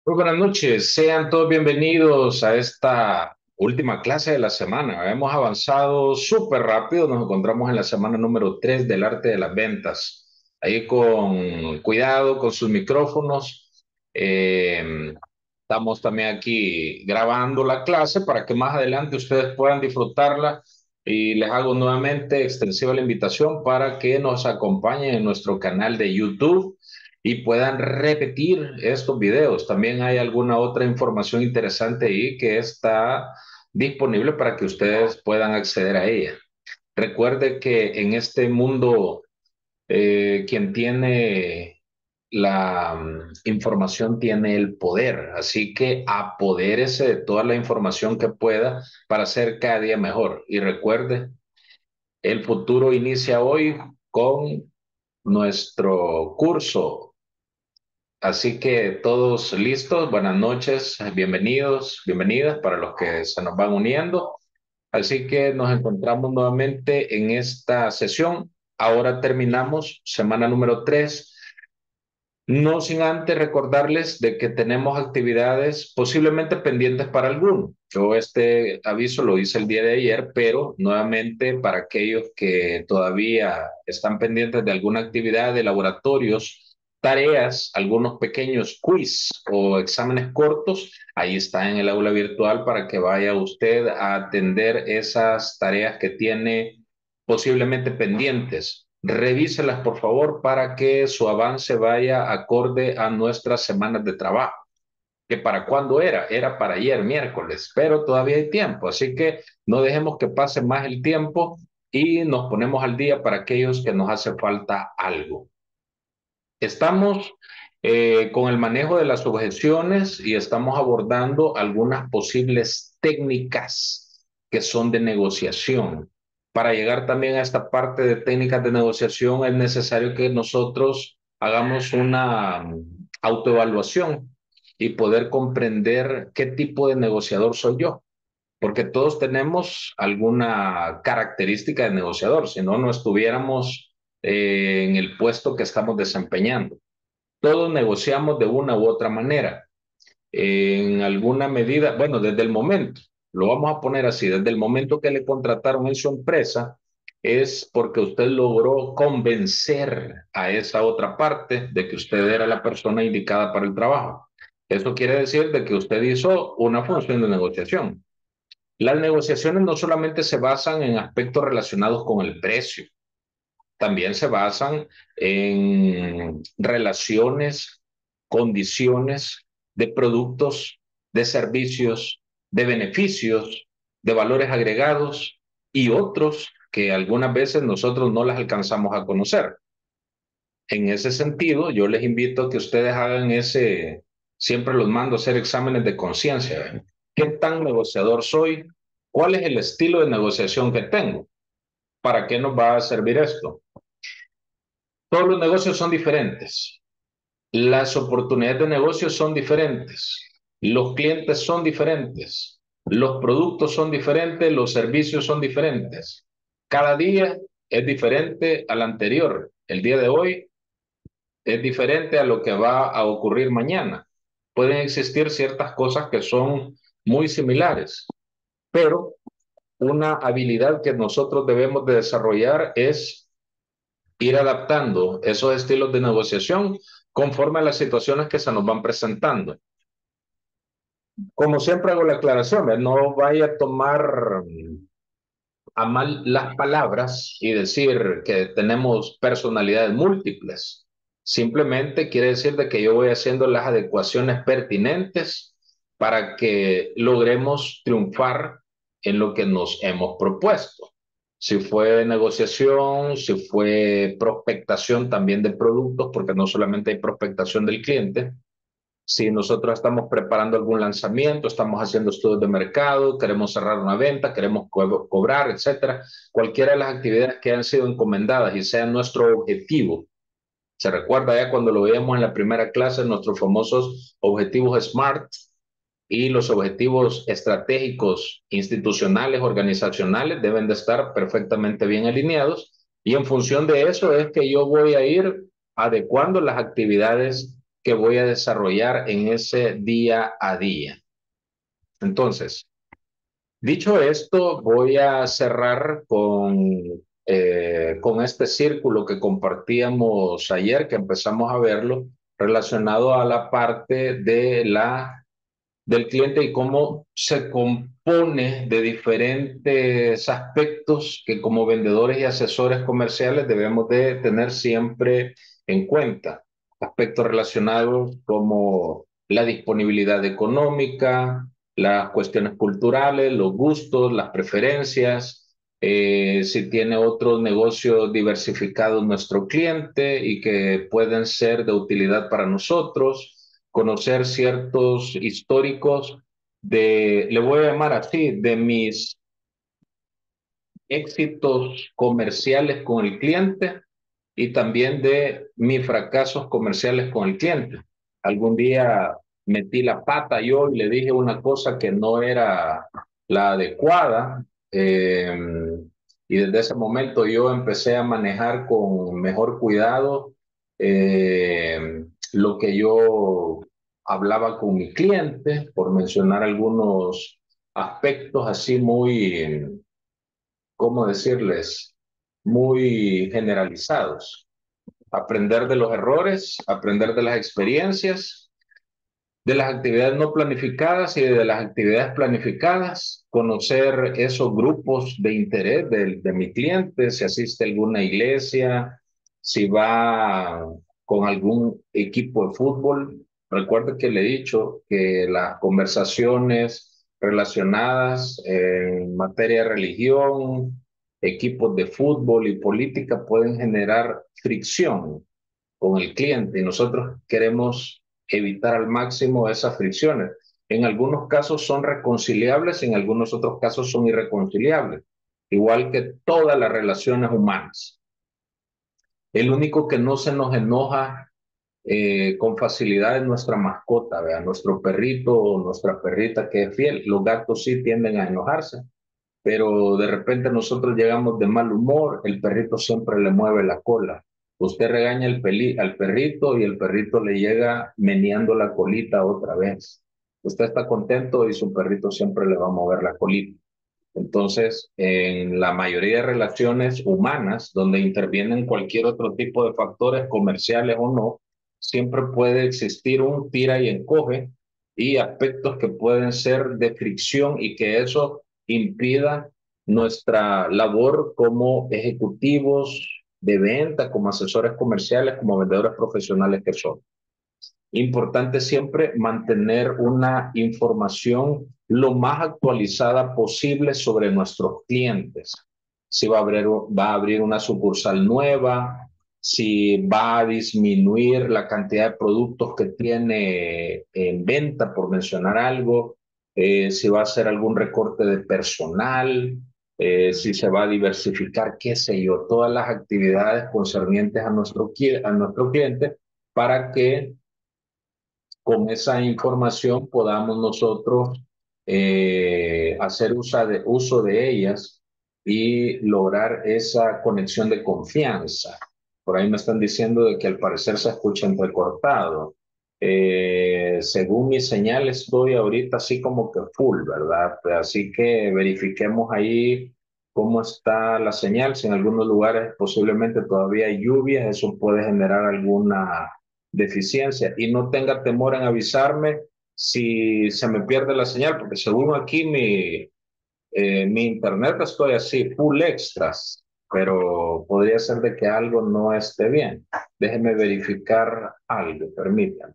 Muy buenas noches, sean todos bienvenidos a esta última clase de la semana. Hemos avanzado súper rápido, nos encontramos en la semana número 3 del arte de las ventas. Ahí con cuidado con sus micrófonos. Eh, Estamos también aquí grabando la clase para que más adelante ustedes puedan disfrutarla y les hago nuevamente extensiva la invitación para que nos acompañen en nuestro canal de YouTube y puedan repetir estos videos. También hay alguna otra información interesante ahí que está disponible para que ustedes puedan acceder a ella. Recuerde que en este mundo, quien tiene la información tiene el poder, así que apodérese de toda la información que pueda para ser cada día mejor. Y recuerde, el futuro inicia hoy con nuestro curso. Así que todos listos, buenas noches, bienvenidos, bienvenidas para los que se nos van uniendo. Así que nos encontramos nuevamente en esta sesión. Ahora terminamos semana número 3. No sin antes recordarles de que tenemos actividades posiblemente pendientes para algunos. Yo este aviso lo hice el día de ayer, pero nuevamente para aquellos que todavía están pendientes de alguna actividad de laboratorios, tareas, algunos pequeños quiz o exámenes cortos, ahí está en el aula virtual para que vaya usted a atender esas tareas que tiene posiblemente pendientes. Revíselas, por favor, para que su avance vaya acorde a nuestras semanas de trabajo. ¿Que para cuándo era? Era para ayer, miércoles, pero todavía hay tiempo, así que no dejemos que pase más el tiempo y nos ponemos al día para aquellos que nos hace falta algo. Estamos con el manejo de las objeciones y estamos abordando algunas posibles técnicas que son de negociación. Para llegar también a esta parte de técnicas de negociación es necesario que nosotros hagamos una autoevaluación y poder comprender qué tipo de negociador soy yo, porque todos tenemos alguna característica de negociador, si no, no estuviéramos en el puesto que estamos desempeñando. Todos negociamos de una u otra manera. En alguna medida, bueno, desde el momento, lo vamos a poner así, desde el momento que le contrataron en su empresa, es porque usted logró convencer a esa otra parte de que usted era la persona indicada para el trabajo. Eso quiere decir de que usted hizo una función de negociación. Las negociaciones no solamente se basan en aspectos relacionados con el precio, también se basan en relaciones, condiciones de productos, de servicios, de beneficios, de valores agregados y otros que algunas veces nosotros no las alcanzamos a conocer. En ese sentido, yo les invito a que ustedes hagan ese, siempre los mando a hacer exámenes de conciencia. ¿Qué tan negociador soy? ¿Cuál es el estilo de negociación que tengo? ¿Para qué nos va a servir esto? Todos los negocios son diferentes. Las oportunidades de negocio son diferentes. Los clientes son diferentes. Los productos son diferentes. Los servicios son diferentes. Cada día es diferente al anterior. El día de hoy es diferente a lo que va a ocurrir mañana. Pueden existir ciertas cosas que son muy similares, pero una habilidad que nosotros debemos de desarrollar es ir adaptando esos estilos de negociación conforme a las situaciones que se nos van presentando. Como siempre hago la aclaración, no vaya a tomar a mal las palabras y decir que tenemos personalidades múltiples. Simplemente quiere decir de que yo voy haciendo las adecuaciones pertinentes para que logremos triunfar en lo que nos hemos propuesto. Si fue negociación, si fue prospectación también de productos, porque no solamente hay prospectación del cliente, si nosotros estamos preparando algún lanzamiento, estamos haciendo estudios de mercado, queremos cerrar una venta, queremos cobrar, etcétera, cualquiera de las actividades que han sido encomendadas y sea nuestro objetivo. Se recuerda ya cuando lo veíamos en la primera clase, nuestros famosos objetivos SMART y los objetivos estratégicos, institucionales, organizacionales deben de estar perfectamente bien alineados y en función de eso es que yo voy a ir adecuando las actividades que voy a desarrollar en ese día a día. Entonces, dicho esto, voy a cerrar con este círculo que compartíamos ayer, que empezamos a verlo, relacionado a la parte del cliente y cómo se compone de diferentes aspectos que como vendedores y asesores comerciales debemos de tener siempre en cuenta. Aspectos relacionados como la disponibilidad económica, las cuestiones culturales, los gustos, las preferencias, si tiene otros negocios diversificados nuestro cliente y que pueden ser de utilidad para nosotros, conocer ciertos históricos le voy a llamar así, de mis éxitos comerciales con el cliente y también de mis fracasos comerciales con el cliente. Algún día metí la pata yo y le dije una cosa que no era la adecuada, y desde ese momento yo empecé a manejar con mejor cuidado lo que yo hablaba con mi cliente, por mencionar algunos aspectos así muy, ¿cómo decirles? Muy generalizados. Aprender de los errores, aprender de las experiencias, de las actividades no planificadas y de las actividades planificadas, conocer esos grupos de interés de mi cliente, si asiste a alguna iglesia, si va con algún equipo de fútbol. Recuerde que le he dicho que las conversaciones relacionadas en materia de religión, equipos de fútbol y política pueden generar fricción con el cliente y nosotros queremos evitar al máximo esas fricciones. En algunos casos son reconciliables, en algunos otros casos son irreconciliables, igual que todas las relaciones humanas. El único que no se nos enoja con facilidad es nuestra mascota, ¿vea? Nuestro perrito o nuestra perrita que es fiel. Los gatos sí tienden a enojarse, pero de repente nosotros llegamos de mal humor, el perrito siempre le mueve la cola. Usted regaña al perrito y el perrito le llega meneando la colita otra vez. Usted está contento y su perrito siempre le va a mover la colita. Entonces, en la mayoría de relaciones humanas, donde intervienen cualquier otro tipo de factores comerciales o no, siempre puede existir un tira y encoge y aspectos que pueden ser de fricción y que eso impida nuestra labor como ejecutivos de venta, como asesores comerciales, como vendedores profesionales que son. Importante siempre mantener una información lo más actualizada posible sobre nuestros clientes. Si va a abrir una sucursal nueva, si va a disminuir la cantidad de productos que tiene en venta, por mencionar algo, si va a hacer algún recorte de personal, si se va a diversificar, qué sé yo, todas las actividades concernientes a nuestro cliente para que con esa información podamos nosotros hacer uso de ellas y lograr esa conexión de confianza. Por ahí me están diciendo de que al parecer se escucha entrecortado. Según mi señal estoy ahorita así como que full, ¿verdad? Así que verifiquemos ahí cómo está la señal. Si en algunos lugares posiblemente todavía hay lluvias, eso puede generar alguna deficiencia y no tenga temor en avisarme si se me pierde la señal, porque según aquí mi internet estoy así, full extras, pero podría ser de que algo no esté bien. Déjeme verificar algo, permítanme.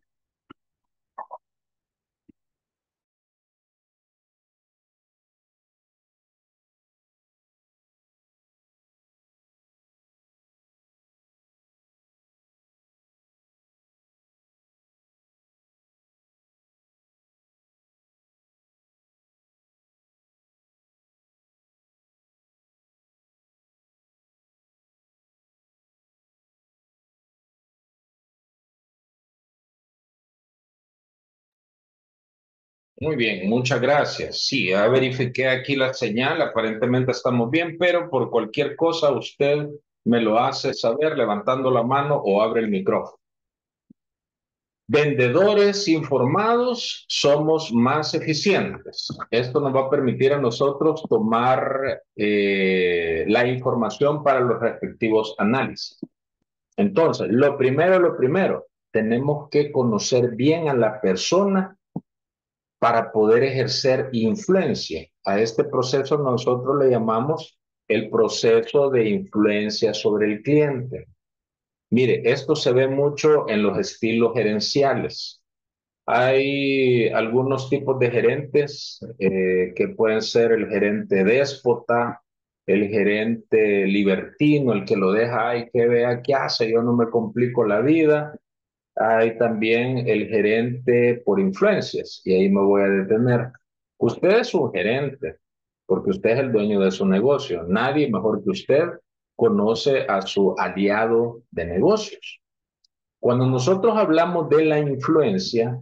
Muy bien, muchas gracias. Sí, ya verifiqué aquí la señal, aparentemente estamos bien, pero por cualquier cosa usted me lo hace saber levantando la mano o abre el micrófono. Vendedores informados somos más eficientes. Esto nos va a permitir a nosotros tomar la información para los respectivos análisis. Entonces, lo primero, tenemos que conocer bien a la persona para poder ejercer influencia. A este proceso nosotros le llamamos el proceso de influencia sobre el cliente. Mire, esto se ve mucho en los estilos gerenciales. Hay algunos tipos de gerentes que pueden ser el gerente déspota, el gerente libertino, el que lo deja, ay, que vea qué hace, yo no me complico la vida. Hay también el gerente por influencias, y ahí me voy a detener. Usted es un gerente, porque usted es el dueño de su negocio. Nadie mejor que usted conoce a su aliado de negocios. Cuando nosotros hablamos de la influencia,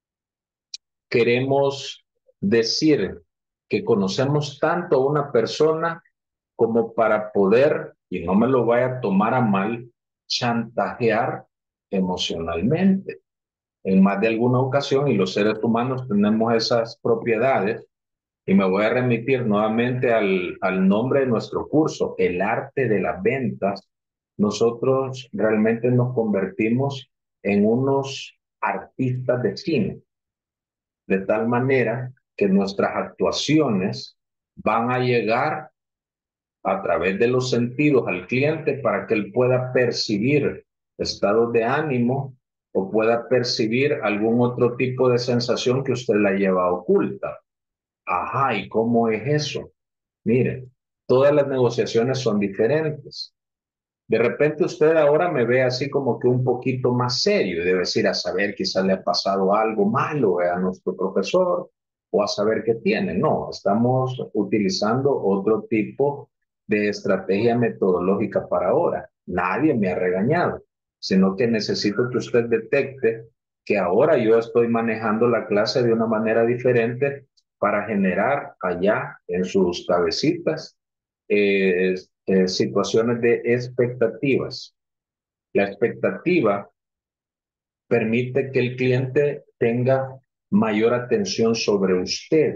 queremos decir que conocemos tanto a una persona como para poder, y no me lo vaya a tomar a mal, chantajear emocionalmente. En más de alguna ocasión, y los seres humanos tenemos esas propiedades, y me voy a remitir nuevamente al nombre de nuestro curso, el arte de las ventas. Nosotros realmente nos convertimos en unos artistas de cine, de tal manera que nuestras actuaciones van a llegar a través de los sentidos al cliente para que él pueda percibir estados de ánimo o pueda percibir algún otro tipo de sensación que usted la lleva oculta. Ajá, ¿y cómo es eso? Mire, todas las negociaciones son diferentes. De repente usted ahora me ve así como que un poquito más serio y debe decir a saber quizás le ha pasado algo malo a nuestro profesor o a saber qué tiene. No, estamos utilizando otro tipo de estrategia metodológica para ahora. Nadie me ha regañado, sino que necesito que usted detecte que ahora yo estoy manejando la clase de una manera diferente para generar allá en sus cabecitas eh, situaciones de expectativas. La expectativa permite que el cliente tenga mayor atención sobre usted.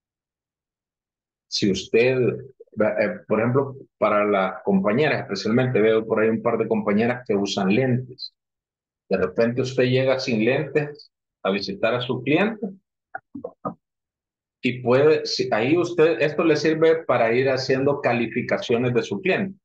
Si usted, por ejemplo, para las compañeras, especialmente veo por ahí un par de compañeras que usan lentes. De repente usted llega sin lentes a visitar a su cliente y puede, si, ahí usted, esto le sirve para ir haciendo calificaciones de su cliente.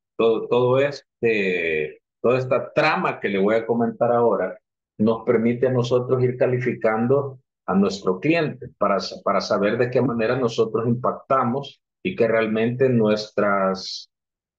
Toda esta trama que le voy a comentar ahora nos permite a nosotros ir calificando a nuestro cliente para saber de qué manera nosotros impactamos y que realmente nuestras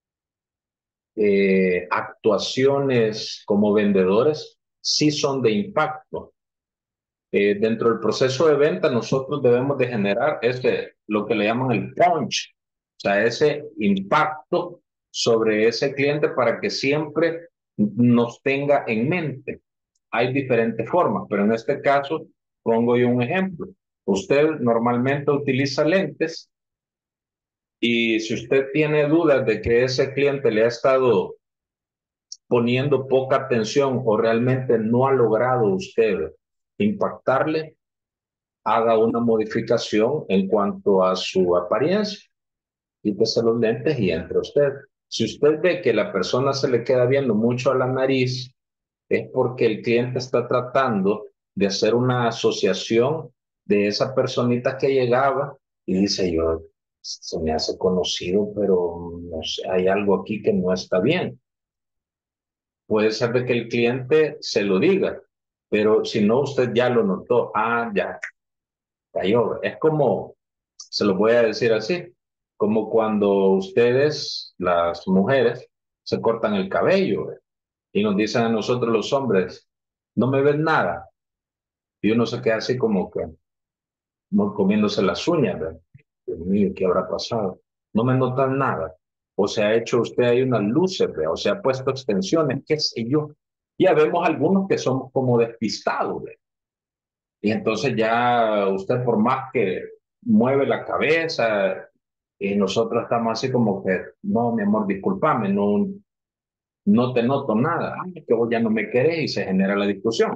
actuaciones como vendedores sí son de impacto. Dentro del proceso de venta, nosotros debemos de generar lo que le llaman el punch, o sea, ese impacto sobre ese cliente para que siempre nos tenga en mente. Hay diferentes formas, pero en este caso pongo yo un ejemplo. Usted normalmente utiliza lentes y si usted tiene dudas de que ese cliente le ha estado poniendo poca atención o realmente no ha logrado usted impactarle, haga una modificación en cuanto a su apariencia, quítese los lentes y entre usted. Si usted ve que la persona se le queda viendo mucho a la nariz, es porque el cliente está tratando de hacer una asociación de esa personita que llegaba y dice yo, se me hace conocido, pero no sé, hay algo aquí que no está bien. Puede ser de que el cliente se lo diga, pero si no, usted ya lo notó, ah, ya, cayó. Es como, se lo voy a decir así, como cuando ustedes, las mujeres, se cortan el cabello y nos dicen a nosotros los hombres, no me ven nada. Y uno se queda así como que comiéndose las uñas, ¿verdad? Dios mío, ¿qué habrá pasado? No me notan nada. O se ha hecho usted ahí unas luces, ¿verdad? O se ha puesto extensiones, qué sé yo. Ya vemos algunos que somos como despistados, ¿verdad? Y entonces ya usted por más que mueve la cabeza y nosotros estamos así como que, no, mi amor, discúlpame, no, no te noto nada. Ay, que vos ya no me querés y se genera la discusión.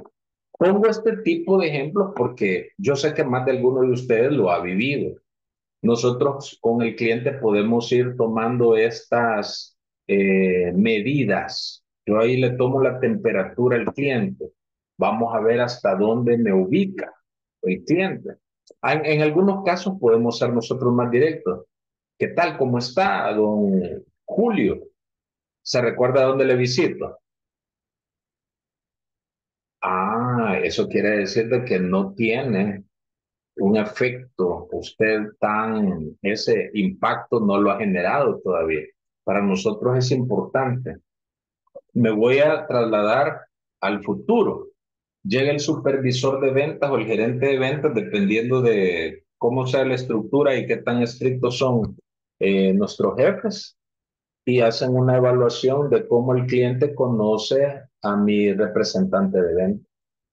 Pongo este tipo de ejemplos porque yo sé que más de alguno de ustedes lo ha vivido. Nosotros con el cliente podemos ir tomando estas medidas. Yo ahí le tomo la temperatura al cliente. Vamos a ver hasta dónde me ubica el cliente. En algunos casos podemos ser nosotros más directos. ¿Qué tal? ¿Cómo está, don Julio? ¿Se recuerda dónde le visito? Ah, eso quiere decir de que no tiene un efecto, ese impacto no lo ha generado todavía. Para nosotros es importante. Me voy a trasladar al futuro. Llega el supervisor de ventas o el gerente de ventas, dependiendo de cómo sea la estructura y qué tan estrictos son nuestros jefes, y hacen una evaluación de cómo el cliente conoce a mi representante de ventas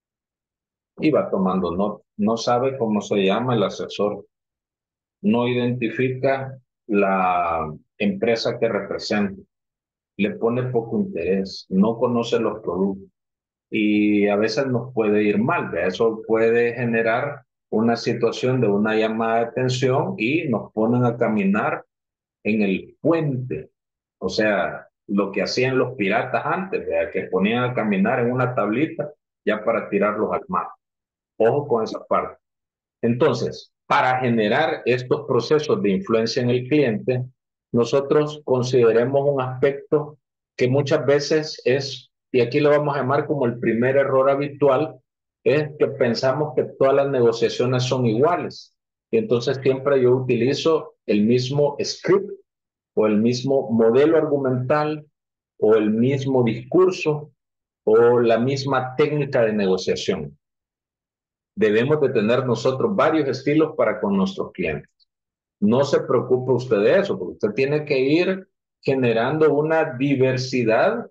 y va tomando nota. No sabe cómo se llama el asesor, no identifica la empresa que representa, le pone poco interés, no conoce los productos y a veces nos puede ir mal. ¿Ve? Eso puede generar una situación de una llamada de atención y nos ponen a caminar en el puente. O sea, lo que hacían los piratas antes, ¿ve? Que ponían a caminar en una tablita ya para tirarlos al mar. Ojo con esa parte. Entonces, para generar estos procesos de influencia en el cliente, nosotros consideremos un aspecto que muchas veces es, y aquí lo vamos a llamar como el primer error habitual, es que pensamos que todas las negociaciones son iguales. Y entonces siempre yo utilizo el mismo script o el mismo modelo argumental o el mismo discurso o la misma técnica de negociación. Debemos de tener nosotros varios estilos para con nuestros clientes. No se preocupe usted de eso, porque usted tiene que ir generando una diversidad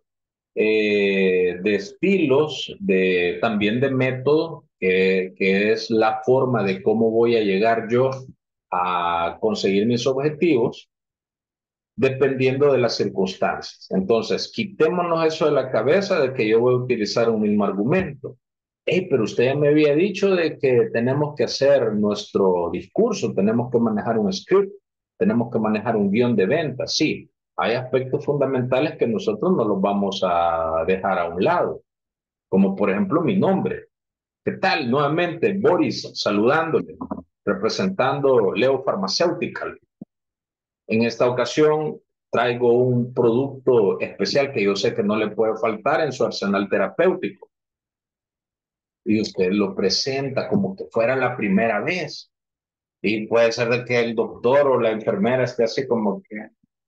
de estilos, también de método, que es la forma de cómo voy a llegar yo a conseguir mis objetivos, dependiendo de las circunstancias. Entonces, quitémonos eso de la cabeza de que yo voy a utilizar un mismo argumento. Hey, pero usted ya me había dicho de que tenemos que hacer nuestro discurso, tenemos que manejar un script, tenemos que manejar un guión de venta. Sí, hay aspectos fundamentales que nosotros no los vamos a dejar a un lado, como por ejemplo mi nombre. ¿Qué tal? Nuevamente, Boris, saludándole, representando Leo Pharmaceutical. En esta ocasión traigo un producto especial que yo sé que no le puede faltar en su arsenal terapéutico. Y usted lo presenta como que fuera la primera vez. Y puede ser de que el doctor o la enfermera esté así como que,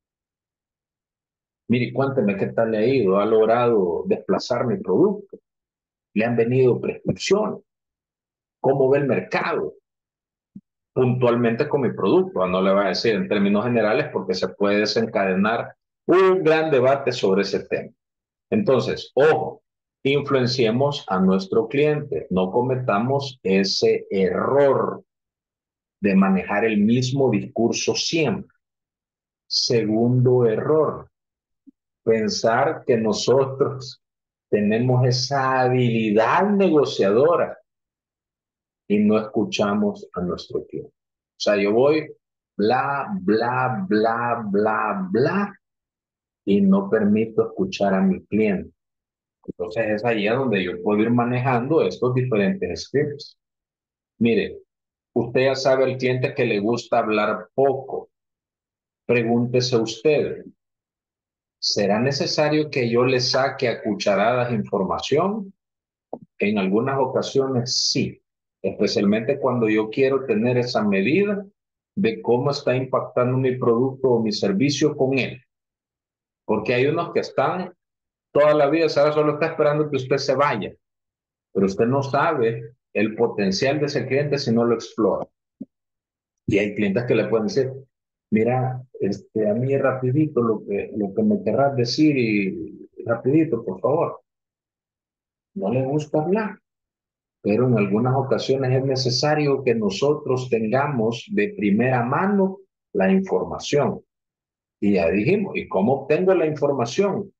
mire, cuénteme qué tal le ha ido, ha logrado desplazar mi producto, le han venido prescripciones, cómo ve el mercado puntualmente con mi producto. No le va a decir en términos generales porque se puede desencadenar un gran debate sobre ese tema. Entonces, ojo, influenciemos a nuestro cliente, no cometamos ese error de manejar el mismo discurso siempre. Segundo error, pensar que nosotros tenemos esa habilidad negociadora y no escuchamos a nuestro cliente. O sea, yo voy bla, bla, bla, bla, bla y no permito escuchar a mi cliente. Entonces es ahí donde yo puedo ir manejando estos diferentes scripts. Mire, usted ya sabe al cliente que le gusta hablar poco. Pregúntese usted, ¿será necesario que yo le saque a cucharadas información? En algunas ocasiones sí, especialmente cuando yo quiero tener esa medida de cómo está impactando mi producto o mi servicio con él. Porque hay unos que están toda la vida, ¿sabes? Solo está esperando que usted se vaya, pero usted no sabe el potencial de ese cliente si no lo explora. Y hay clientes que le pueden decir, mira, a mí rapidito lo que me querrás decir y rapidito, por favor. No le gusta hablar, pero en algunas ocasiones es necesario que nosotros tengamos de primera mano la información. Y ya dijimos, ¿y cómo obtengo la información?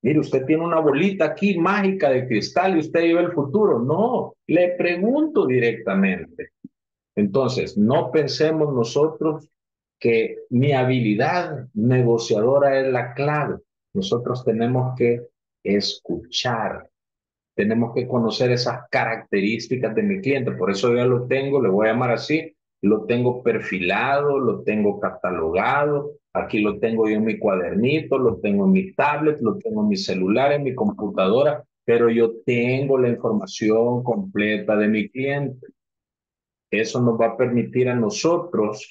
Mire, usted tiene una bolita aquí mágica de cristal y usted vive el futuro. No, le pregunto directamente. Entonces, no pensemos nosotros que mi habilidad negociadora es la clave. Nosotros tenemos que escuchar, tenemos que conocer esas características de mi cliente. Por eso ya lo tengo, le voy a llamar así, lo tengo perfilado, lo tengo catalogado. Aquí lo tengo yo en mi cuadernito, lo tengo en mi tablet, lo tengo en mi celular, en mi computadora, pero yo tengo la información completa de mi cliente. Eso nos va a permitir a nosotros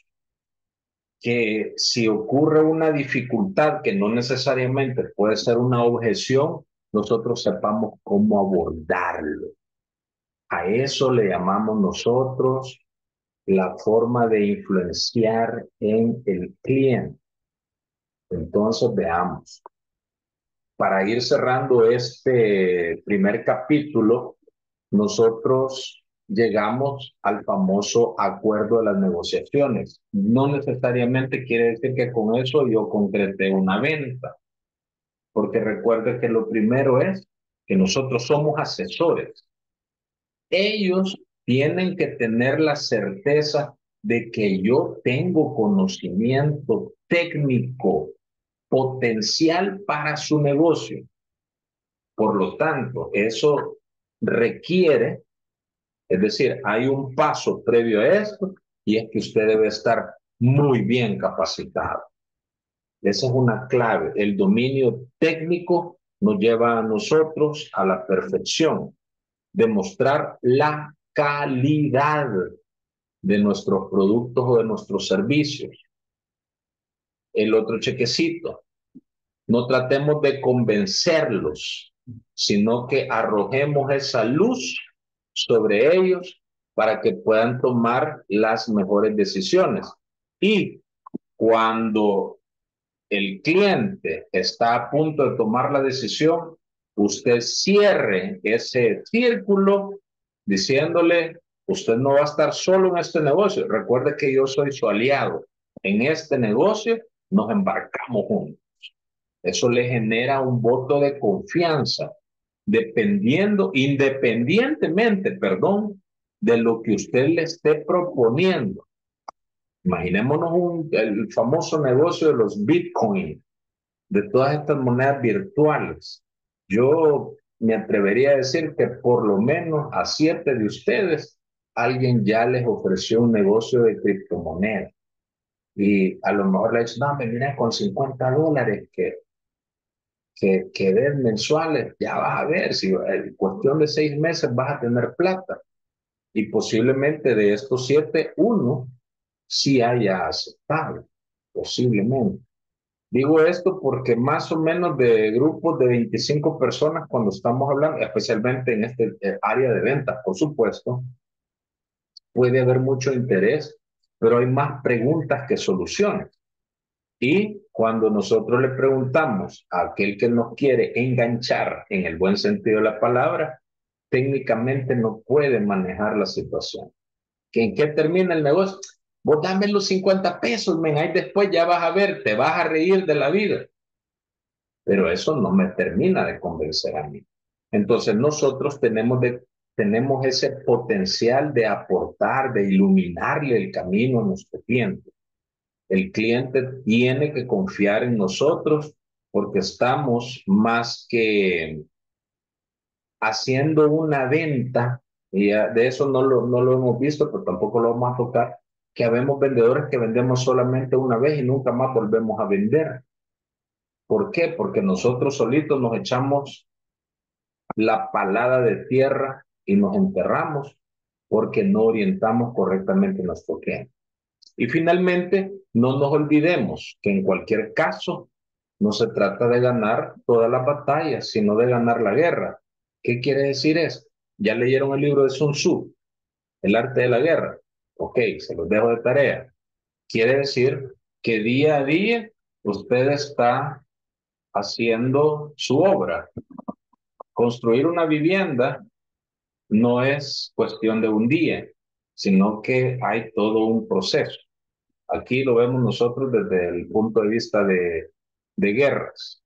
que si ocurre una dificultad que no necesariamente puede ser una objeción, nosotros sepamos cómo abordarlo. A eso le llamamos nosotros la forma de influenciar en el cliente. Entonces, veamos. Para ir cerrando este primer capítulo, nosotros llegamos al famoso acuerdo de las negociaciones. No necesariamente quiere decir que con eso yo concreté una venta, porque recuerde que lo primero es que nosotros somos asesores. Ellos tienen que tener la certeza de que yo tengo conocimiento técnico potencial para su negocio. Por lo tanto, eso requiere, es decir, hay un paso previo a esto y es que usted debe estar muy bien capacitado. Esa es una clave. El dominio técnico nos lleva a nosotros a la perfección, demostrar la calidad de nuestros productos o de nuestros servicios. El otro chequecito, no tratemos de convencerlos, sino que arrojemos esa luz sobre ellos para que puedan tomar las mejores decisiones. Y cuando el cliente está a punto de tomar la decisión, usted cierre ese círculo diciéndole, usted no va a estar solo en este negocio. Recuerde que yo soy su aliado. En este negocio nos embarcamos juntos. Eso le genera un voto de confianza, independientemente, perdón, de lo que usted le esté proponiendo. Imaginémonos el famoso negocio de los Bitcoin, de todas estas monedas virtuales. Yo me atrevería a decir que por lo menos a 7 de ustedes alguien ya les ofreció un negocio de criptomonedas. Y a lo mejor le dicen, no, me viene con $50 que den mensuales, ya vas a ver, si en cuestión de 6 meses vas a tener plata. Y posiblemente de estos 7, uno sí haya aceptado, posiblemente. Digo esto porque más o menos de grupos de 25 personas, cuando estamos hablando, especialmente en este área de ventas, por supuesto, puede haber mucho interés, pero hay más preguntas que soluciones. Y cuando nosotros le preguntamos a aquel que nos quiere enganchar en el buen sentido de la palabra, técnicamente no puede manejar la situación. ¿En qué termina el negocio? Vos dame los 50 pesos, men, ahí después ya vas a ver, te vas a reír de la vida. Pero eso no me termina de convencer a mí. Entonces nosotros tenemos ese potencial de aportar, de iluminarle el camino a nuestro cliente. El cliente tiene que confiar en nosotros porque estamos más que haciendo una venta, y de eso no lo hemos visto, pero tampoco lo vamos a tocar, que habemos vendedores que vendemos solamente una vez y nunca más volvemos a vender. ¿Por qué? Porque nosotros solitos nos echamos la palada de tierra y nos enterramos porque no orientamos correctamente nuestro cliente. Y finalmente, no nos olvidemos que en cualquier caso no se trata de ganar todas las batallas, sino de ganar la guerra. ¿Qué quiere decir eso? ¿Ya leyeron el libro de Sun Tzu, El arte de la guerra? Ok, se los dejo de tarea. Quiere decir que día a día usted está haciendo su obra. Construir una vivienda no es cuestión de un día, sino que hay todo un proceso. Aquí lo vemos nosotros desde el punto de vista de guerras.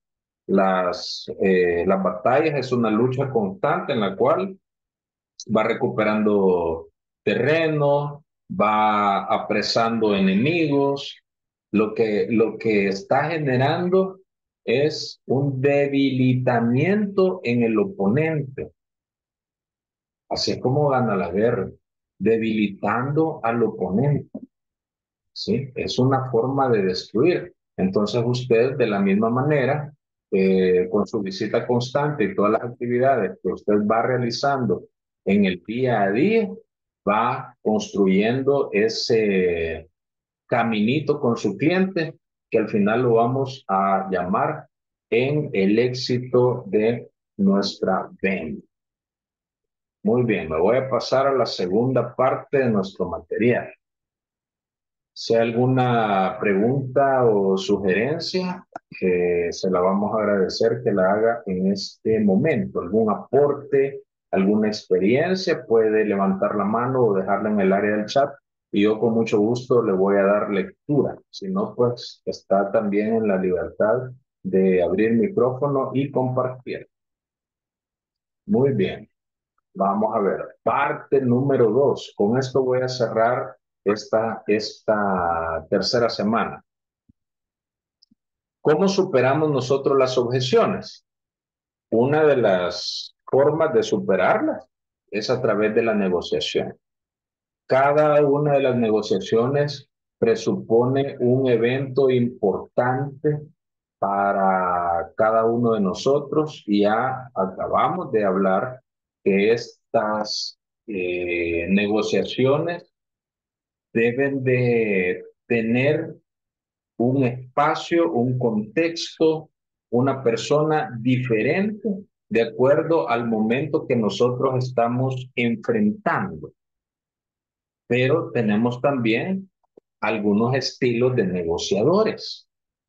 las batallas, es una lucha constante en la cual va recuperando terreno, va apresando enemigos. Lo que está generando es un debilitamiento en el oponente. Así es como gana la guerra, debilitando al oponente. ¿Sí? Es una forma de destruir. Entonces usted, de la misma manera, con su visita constante y todas las actividades que usted va realizando en el día a día, va construyendo ese caminito con su cliente que al final lo vamos a llamar en el éxito de nuestra venta. Muy bien, me voy a pasar a la segunda parte de nuestro material. Si hay alguna pregunta o sugerencia, se la vamos a agradecer que la haga en este momento. ¿Algún aporte, alguna experiencia? Puede levantar la mano o dejarla en el área del chat y yo con mucho gusto le voy a dar lectura. Si no, pues está también en la libertad de abrir micrófono y compartir. Muy bien. Vamos a ver, parte número 2. Con esto voy a cerrar esta tercera semana. ¿Cómo superamos nosotros las objeciones? Una de las formas de superarlas es a través de la negociación. Cada una de las negociaciones presupone un evento importante para cada uno de nosotros y ya acabamos de hablar que estas negociaciones deben de tener un espacio, un contexto, una persona diferente de acuerdo al momento que nosotros estamos enfrentando. Pero tenemos también algunos estilos de negociadores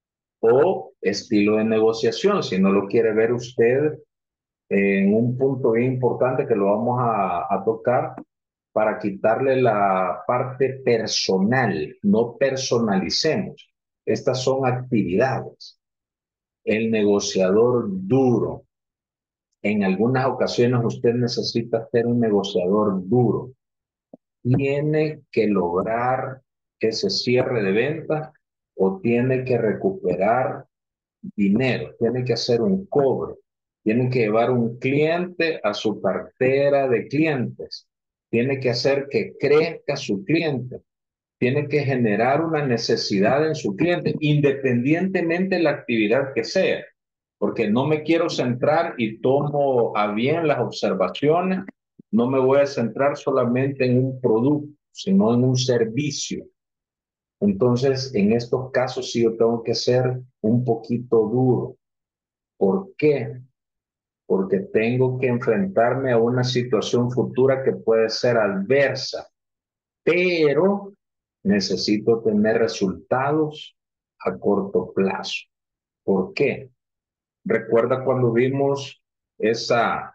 o estilo de negociación, si no lo quiere ver usted en un punto bien importante que lo vamos a tocar para quitarle la parte personal, no personalicemos. Estas son actividades. El negociador duro. En algunas ocasiones usted necesita ser un negociador duro. Tiene que lograr ese cierre de venta o tiene que recuperar dinero, tiene que hacer un cobro, tiene que llevar un cliente a su cartera de clientes, tiene que hacer que crezca su cliente, tiene que generar una necesidad en su cliente, independientemente de la actividad que sea, porque no me quiero centrar y tomo a bien las observaciones, no me voy a centrar solamente en un producto, sino en un servicio. Entonces, en estos casos sí yo tengo que ser un poquito duro. ¿Por qué? Porque tengo que enfrentarme a una situación futura que puede ser adversa, pero necesito tener resultados a corto plazo. ¿Por qué? Recuerda cuando vimos esa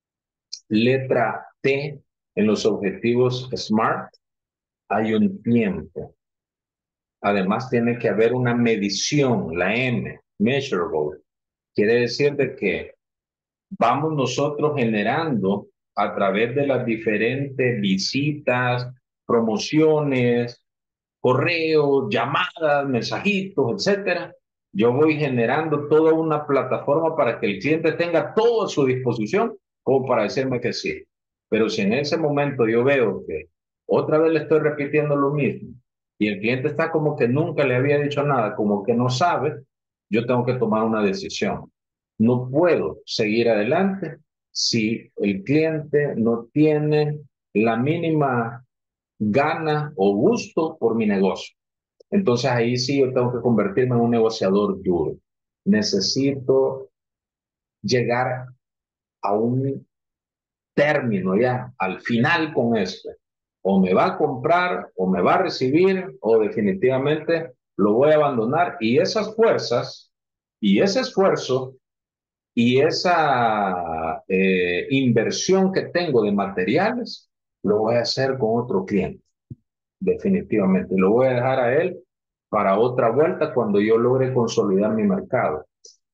letra T en los objetivos SMART, hay un tiempo. Además, tiene que haber una medición, la M, measurable. Quiere decir de que vamos nosotros generando a través de las diferentes visitas, promociones, correos, llamadas, mensajitos, etcétera. Yo voy generando toda una plataforma para que el cliente tenga todo a su disposición como para decirme que sí. Pero si en ese momento yo veo que otra vez le estoy repitiendo lo mismo y el cliente está como que nunca le había dicho nada, como que no sabe, yo tengo que tomar una decisión. No puedo seguir adelante si el cliente no tiene la mínima gana o gusto por mi negocio. Entonces ahí sí yo tengo que convertirme en un negociador duro. Necesito llegar a un término ya, al final con esto. O me va a comprar, o me va a recibir, o definitivamente lo voy a abandonar. Y esas fuerzas y ese esfuerzo y esa inversión que tengo de materiales, lo voy a hacer con otro cliente, definitivamente. Lo voy a dejar a él para otra vuelta cuando yo logre consolidar mi mercado.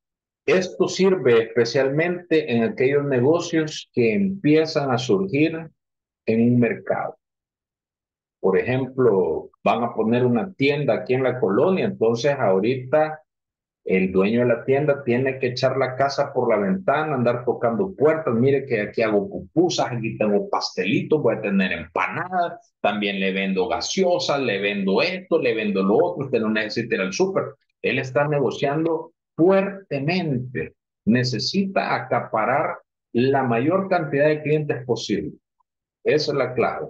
Esto sirve especialmente en aquellos negocios que empiezan a surgir en un mercado. Por ejemplo, van a poner una tienda aquí en la colonia, entonces ahorita el dueño de la tienda tiene que echar la casa por la ventana, andar tocando puertas. Mire que aquí hago pupusas, aquí tengo pastelitos, voy a tener empanadas, también le vendo gaseosas, le vendo esto, le vendo lo otro. Usted no necesita ir al súper. Él está negociando fuertemente. Necesita acaparar la mayor cantidad de clientes posible. Esa es la clave.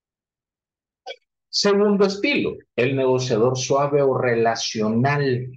Segundo estilo, el negociador suave o relacional.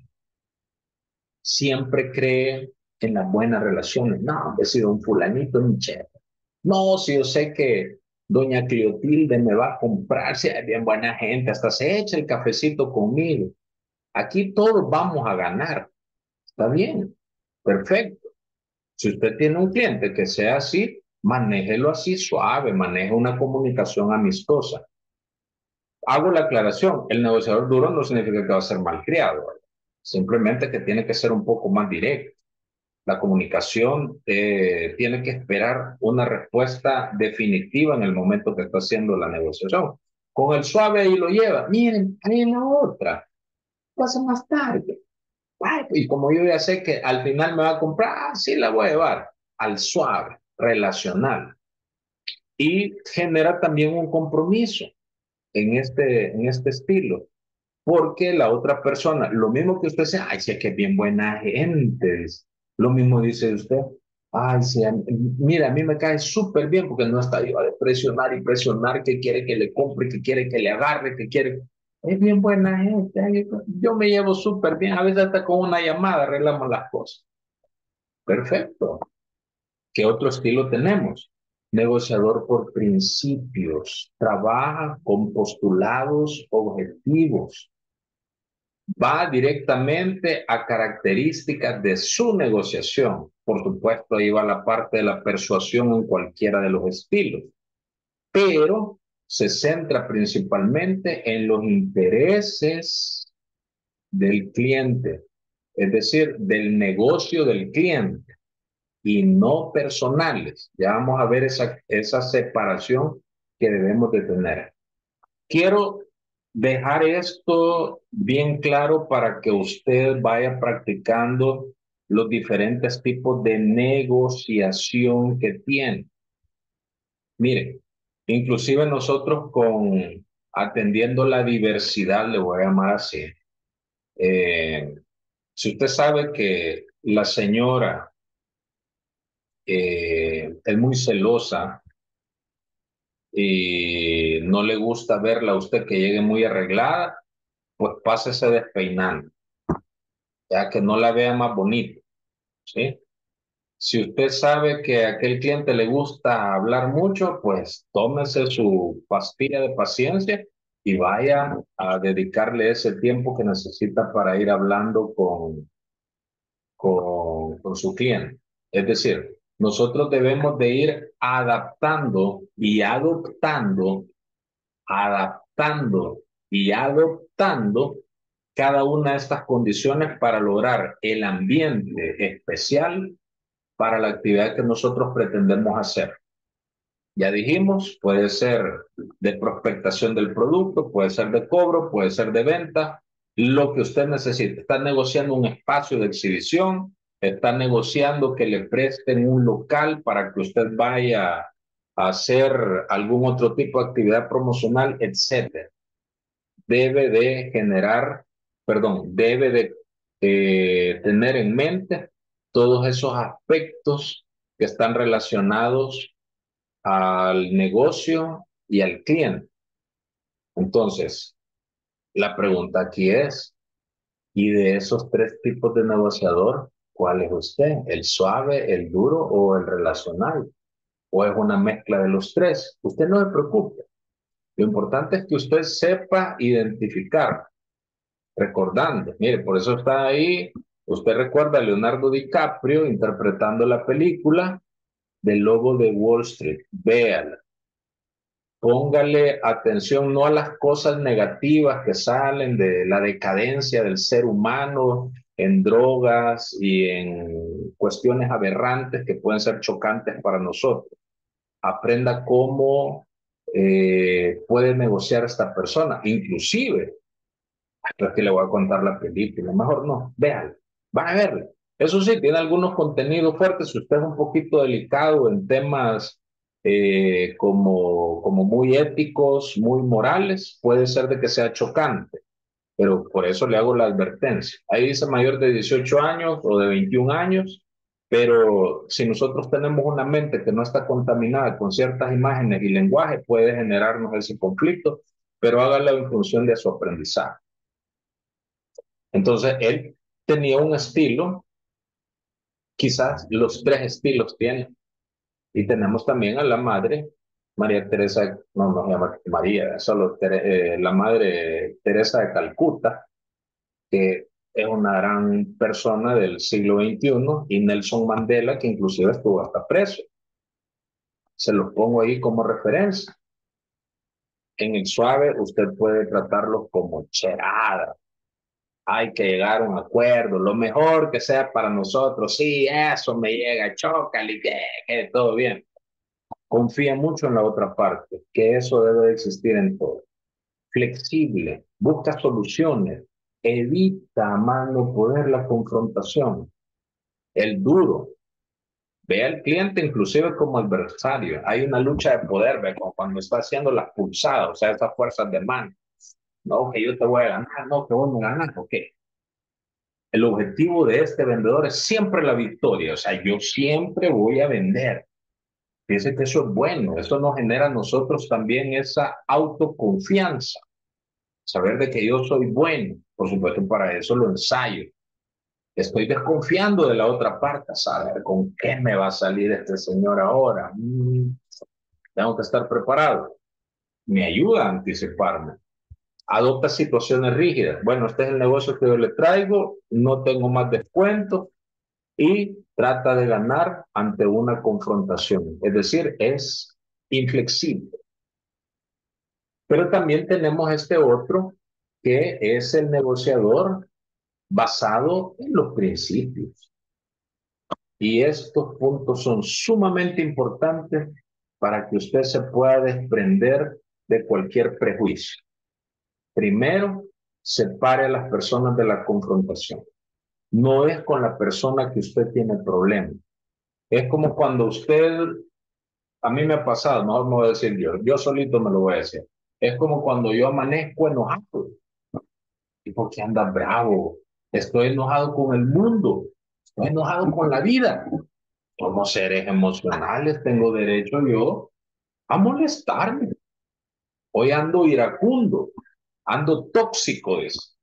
Siempre cree en las buenas relaciones. No, he sido un fulanito, un chef. No, si yo sé que doña Cleotilde me va a comprar, si es bien buena gente, hasta se echa el cafecito conmigo. Aquí todos vamos a ganar. Está bien, perfecto. Si usted tiene un cliente que sea así, manéjelo así suave, maneje una comunicación amistosa. Hago la aclaración, el negociador duro no significa que va a ser malcriado, ¿verdad? Simplemente que tiene que ser un poco más directo. La comunicación tiene que esperar una respuesta definitiva en el momento que está haciendo la negociación. Con el suave ahí lo lleva. Miren, hay la otra. Pasa más tarde. Ay, y como yo ya sé que al final me va a comprar, sí la voy a llevar al suave, relacional. Y genera también un compromiso en este estilo. Porque la otra persona, lo mismo que usted dice, ay, sí, que es bien buena gente, lo mismo dice usted, ay, sí, mira, a mí me cae súper bien porque no está yo de presionar y presionar, que quiere que le compre, que quiere que le agarre, que quiere, es bien buena gente, ay, yo me llevo súper bien, a veces hasta con una llamada arreglamos las cosas. Perfecto. ¿Qué otro estilo tenemos? Negociador por principios, trabaja con postulados objetivos, va directamente a características de su negociación. Por supuesto, ahí va la parte de la persuasión en cualquiera de los estilos, pero se centra principalmente en los intereses del cliente, es decir, del negocio del cliente y no personales. Ya vamos a ver esa separación que debemos de tener. Quiero dejar esto bien claro para que usted vaya practicando los diferentes tipos de negociación que tiene. Mire, inclusive nosotros con atendiendo la diversidad, le voy a llamar así. eh, si usted sabe que la señora es muy celosa y no le gusta verla a usted que llegue muy arreglada, pues pásese despeinando, ya que no la vea más bonita, ¿sí? Si usted sabe que a aquel cliente le gusta hablar mucho, pues tómese su pastilla de paciencia y vaya a dedicarle ese tiempo que necesita para ir hablando con su cliente. Es decir, nosotros debemos de ir adaptando y adaptando y adoptando cada una de estas condiciones para lograr el ambiente especial para la actividad que nosotros pretendemos hacer. Ya dijimos, puede ser de prospectación del producto, puede ser de cobro, puede ser de venta, lo que usted necesite. Está negociando un espacio de exhibición, está negociando que le presten un local para que usted vaya a hacer algún otro tipo de actividad promocional, etcétera. Debe de generar, perdón, debe de tener en mente todos esos aspectos que están relacionados al negocio y al cliente. Entonces, la pregunta aquí es, ¿y de esos tres tipos de negociador, cuál es usted? ¿El suave, el duro o el relacional? ¿O es una mezcla de los tres? Usted no se preocupe. Lo importante es que usted sepa identificar, recordando. Mire, por eso está ahí. Usted recuerda a Leonardo DiCaprio interpretando la película del Lobo de Wall Street. Véala. Póngale atención no a las cosas negativas que salen de la decadencia del ser humano, en drogas y en cuestiones aberrantes que pueden ser chocantes para nosotros. Aprenda cómo puede negociar esta persona, inclusive, pero es que le voy a contar la película, mejor no, véanla, van a verla. Eso sí, tiene algunos contenidos fuertes, si usted es un poquito delicado en temas como muy éticos, muy morales, puede ser de que sea chocante, pero por eso le hago la advertencia. Ahí dice mayor de 18 años o de 21 años, pero si nosotros tenemos una mente que no está contaminada con ciertas imágenes y lenguaje, puede generarnos ese conflicto, pero hágalo en función de su aprendizaje. Entonces, él tenía un estilo, quizás los tres estilos tiene, y tenemos también a la madre, María Teresa, no se llama María, solo la madre Teresa de Calcuta, que es una gran persona del siglo XXI, y Nelson Mandela, que inclusive estuvo hasta preso. Se los pongo ahí como referencia. En el suave usted puede tratarlos como cherada. Hay que llegar a un acuerdo, lo mejor que sea para nosotros. Sí, eso me llega, chócale, que todo bien. Confía mucho en la otra parte, que eso debe de existir en todo. Flexible, busca soluciones, evita a más no poder la confrontación. El duro, ve al cliente inclusive como adversario. Hay una lucha de poder, ve, como cuando está haciendo las pulsadas, o sea, esas fuerzas de mano. No, que yo te voy a ganar, no, que vos me ganas, ok. El objetivo de este vendedor es siempre la victoria, o sea, yo siempre voy a vender. Fíjense que eso es bueno, eso nos genera a nosotros también esa autoconfianza, saber de que yo soy bueno, por supuesto, para eso lo ensayo. Estoy desconfiando de la otra parte, saber con qué me va a salir este señor ahora. Tengo que estar preparado. Me ayuda a anticiparme. Adopta situaciones rígidas. Bueno, este es el negocio que yo le traigo, no tengo más descuento y trata de ganar ante una confrontación. Es decir, es inflexible. Pero también tenemos este otro que es el negociador basado en los principios. Y estos puntos son sumamente importantes para que usted se pueda desprender de cualquier prejuicio. Primero, separe a las personas de la confrontación. No es con la persona que usted tiene problema. Es como cuando usted, a mí me ha pasado, no me voy a decir yo solito me lo voy a decir. Es como cuando yo amanezco enojado. ¿Y por qué andas bravo? Estoy enojado con el mundo. Estoy enojado con la vida. Somos seres emocionales, tengo derecho yo a molestarme. Hoy ando iracundo, ando tóxico, dice.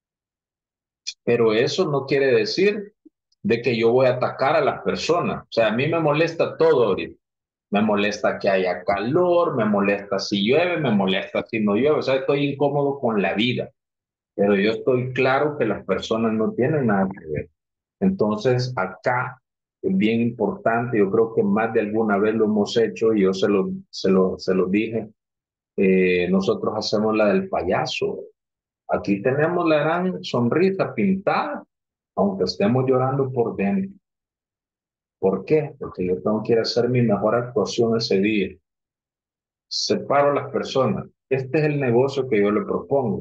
Pero eso no quiere decir de que yo voy a atacar a las personas. O sea, a mí me molesta todo ahorita. Me molesta que haya calor, me molesta si llueve, me molesta si no llueve. O sea, estoy incómodo con la vida. Pero yo estoy claro que las personas no tienen nada que ver. Entonces, acá es bien importante, yo creo que más de alguna vez lo hemos hecho y yo se lo dije, nosotros hacemos la del payaso. Aquí tenemos la gran sonrisa pintada, aunque estemos llorando por dentro. ¿Por qué? Porque yo tengo que ir a hacer mi mejor actuación ese día. Separo a las personas. Este es el negocio que yo le propongo.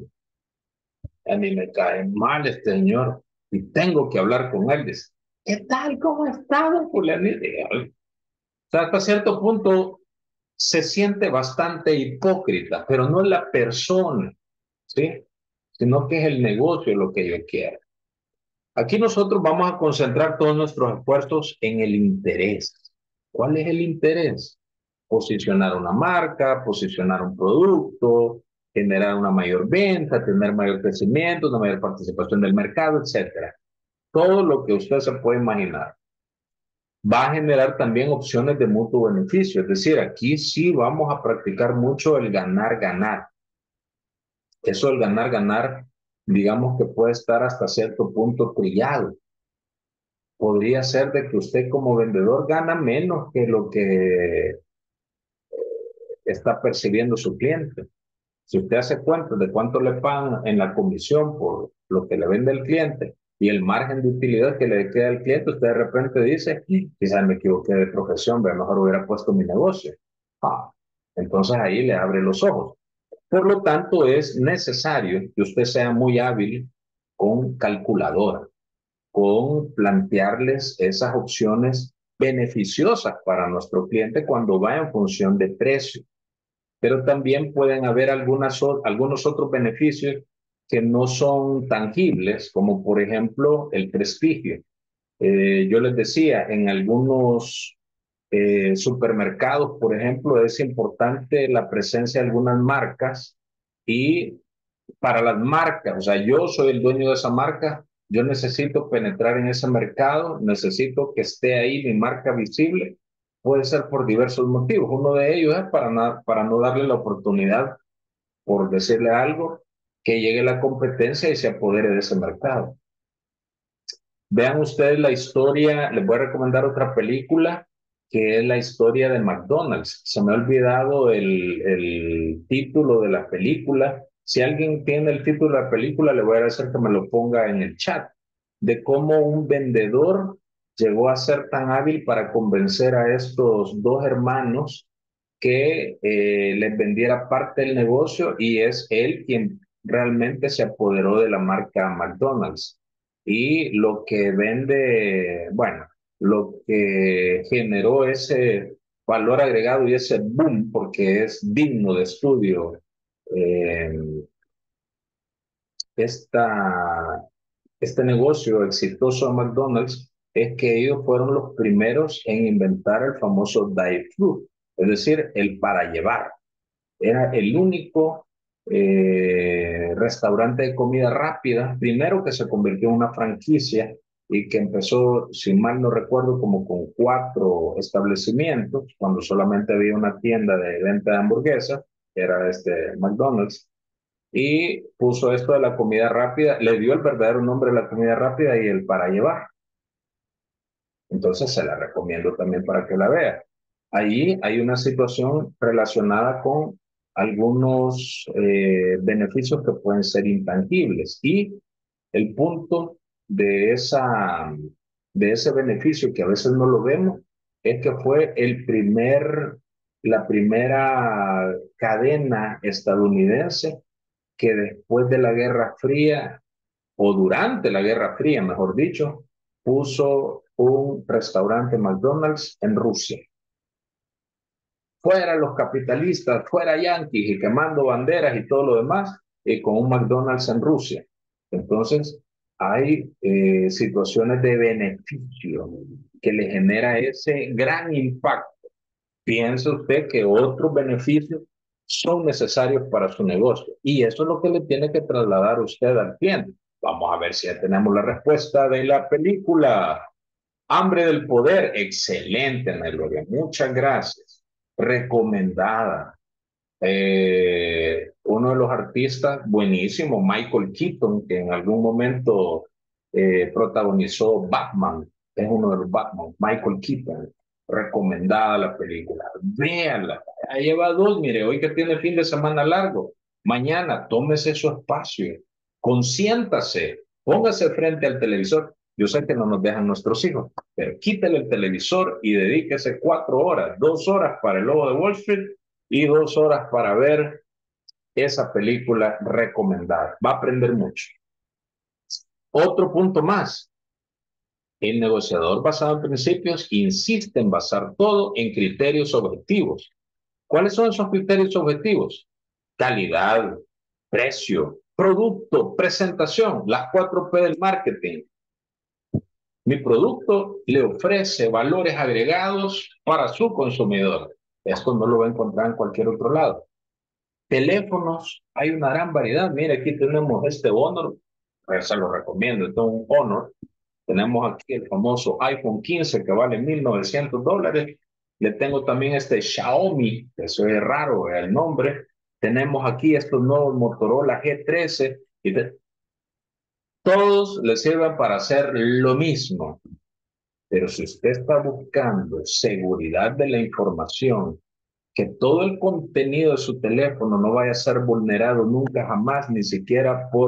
A mí me cae mal este señor y tengo que hablar con él. Dice, ¿qué tal? ¿Cómo está, don fulanito? O sea, hasta cierto punto se siente bastante hipócrita, pero no la persona, ¿sí? Sino que es el negocio lo que yo quiero. Aquí nosotros vamos a concentrar todos nuestros esfuerzos en el interés. ¿Cuál es el interés? Posicionar una marca, posicionar un producto, generar una mayor venta, tener mayor crecimiento, una mayor participación del mercado, etcétera. Todo lo que usted se puede imaginar. Va a generar también opciones de mutuo beneficio, es decir, aquí sí vamos a practicar mucho el ganar-ganar. Eso del ganar-ganar, digamos que puede estar hasta cierto punto trillado. Podría ser de que usted como vendedor gana menos que lo que está percibiendo su cliente. Si usted hace cuenta de cuánto le pagan en la comisión por lo que le vende el cliente y el margen de utilidad que le queda al cliente, usted de repente dice, quizás me equivoqué de profesión, pero mejor hubiera puesto mi negocio. Ah, entonces ahí le abre los ojos. Por lo tanto, es necesario que usted sea muy hábil con calculadora, con plantearles esas opciones beneficiosas para nuestro cliente cuando va en función de precio. Pero también pueden haber algunos otros beneficios que no son tangibles, como por ejemplo el prestigio. Yo les decía, en algunos supermercados, por ejemplo, es importante la presencia de algunas marcas y para las marcas, o sea, yo soy el dueño de esa marca, yo necesito penetrar en ese mercado, necesito que esté ahí mi marca visible, puede ser por diversos motivos. Uno de ellos es para no darle la oportunidad, por decirle algo, que llegue la competencia y se apodere de ese mercado. Vean ustedes la historia, les voy a recomendar otra película que es la historia de McDonald's. Se me ha olvidado el título de la película. Si alguien tiene el título de la película, le voy a agradecer que me lo ponga en el chat, de cómo un vendedor llegó a ser tan hábil para convencer a estos dos hermanos que les vendiera parte del negocio y es él quien realmente se apoderó de la marca McDonald's. Y lo que vende, bueno, lo que generó ese valor agregado y ese boom, porque es digno de estudio, eh, esta, este negocio exitoso de McDonald's, es que ellos fueron los primeros en inventar el famoso drive-thru, es decir, el para llevar. Era el único restaurante de comida rápida, primero que se convirtió en una franquicia y que empezó, si mal no recuerdo, como con 4 establecimientos, cuando solamente había una tienda de venta de hamburguesas, que era este McDonald's, y puso esto de la comida rápida, le dio el verdadero nombre de la comida rápida y el para llevar. Entonces se la recomiendo también para que la vea. Allí hay una situación relacionada con algunos beneficios que pueden ser intangibles y el punto de, de ese beneficio que a veces no lo vemos es que fue la primera cadena estadounidense que después de la Guerra Fría o durante la Guerra Fría, mejor dicho, puso un restaurante McDonald's en Rusia. Fuera los capitalistas, fuera yanquis y quemando banderas y todo lo demás, con un McDonald's en Rusia. Entonces, hay situaciones de beneficio que le genera ese gran impacto. Piense usted que otros beneficios son necesarios para su negocio y eso es lo que le tiene que trasladar usted al cliente. Vamos a ver si ya tenemos la respuesta de la película. Hambre del poder, excelente, Ana Gloria, muchas gracias. Recomendada. Uno de los artistas, buenísimo, Michael Keaton, que en algún momento protagonizó Batman, es uno de los Batman, Michael Keaton, recomendada la película, véanla, ya lleva 2, mire, hoy que tiene fin de semana largo, mañana tómese su espacio, consiéntase, póngase frente al televisor, yo sé que no nos dejan nuestros hijos, pero quítele el televisor y dedíquese 4 horas, 2 horas para el Lobo de Wall Street y 2 horas para ver esa película recomendada. Va a aprender mucho. Otro punto más. El negociador basado en principios insiste en basar todo en criterios objetivos. ¿Cuáles son esos criterios objetivos? Calidad, precio, producto, presentación, las 4P del marketing. Mi producto le ofrece valores agregados para su consumidor. Esto no lo va a encontrar en cualquier otro lado. Teléfonos, hay una gran variedad. Mire, aquí tenemos este Honor, se lo recomiendo, es un Honor. Tenemos aquí el famoso iPhone 15 que vale $1,900. Le tengo también este Xiaomi, que eso es raro el nombre. Tenemos aquí estos nuevos Motorola G13 y todos les sirven para hacer lo mismo. Pero si usted está buscando seguridad de la información, que todo el contenido de su teléfono no vaya a ser vulnerado nunca jamás, ni siquiera por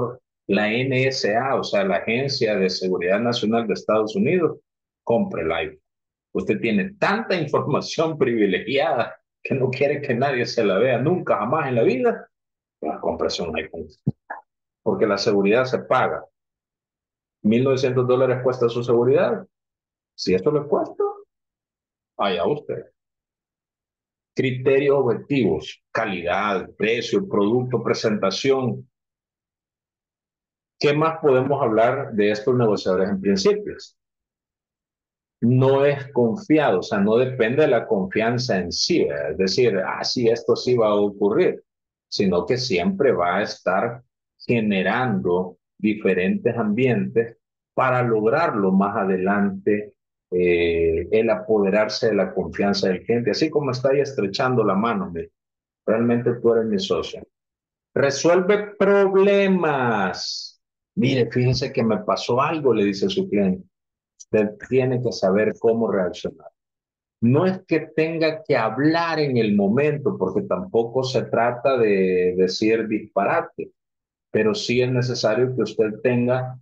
la NSA, o sea, la Agencia de Seguridad Nacional de Estados Unidos, compre el iPhone. Usted tiene tanta información privilegiada que no quiere que nadie se la vea nunca, jamás en la vida, pues cómprese un iPhone. Porque la seguridad se paga. $1,900 cuesta su seguridad. Si esto le cuesta, allá usted. Criterios objetivos, calidad, precio, producto, presentación. ¿Qué más podemos hablar de estos negociadores en principios? No es confiado, o sea, no depende de la confianza en sí, ¿verdad? Es decir, sí, esto sí va a ocurrir, sino que siempre va a estar generando diferentes ambientes para lograrlo más adelante, el apoderarse de la confianza del cliente, así como está ahí estrechando la mano, mire, realmente tú eres mi socio. Resuelve problemas. Mire, fíjense que me pasó algo, le dice su cliente. Usted tiene que saber cómo reaccionar. No es que tenga que hablar en el momento, porque tampoco se trata de decir disparate, pero sí es necesario que usted tenga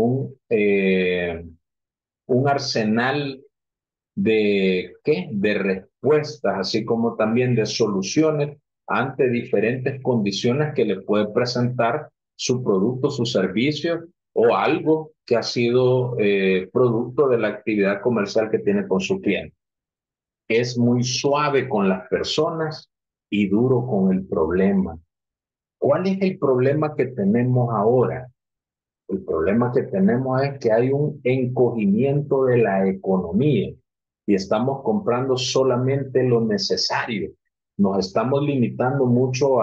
un arsenal de, ¿qué? De respuestas, así como también de soluciones ante diferentes condiciones que le puede presentar su producto, su servicio o algo que ha sido producto de la actividad comercial que tiene con su cliente. Es muy suave con las personas y duro con el problema. ¿Cuál es el problema que tenemos ahora? El problema que tenemos es que hay un encogimiento de la economía y estamos comprando solamente lo necesario. Nos estamos limitando mucho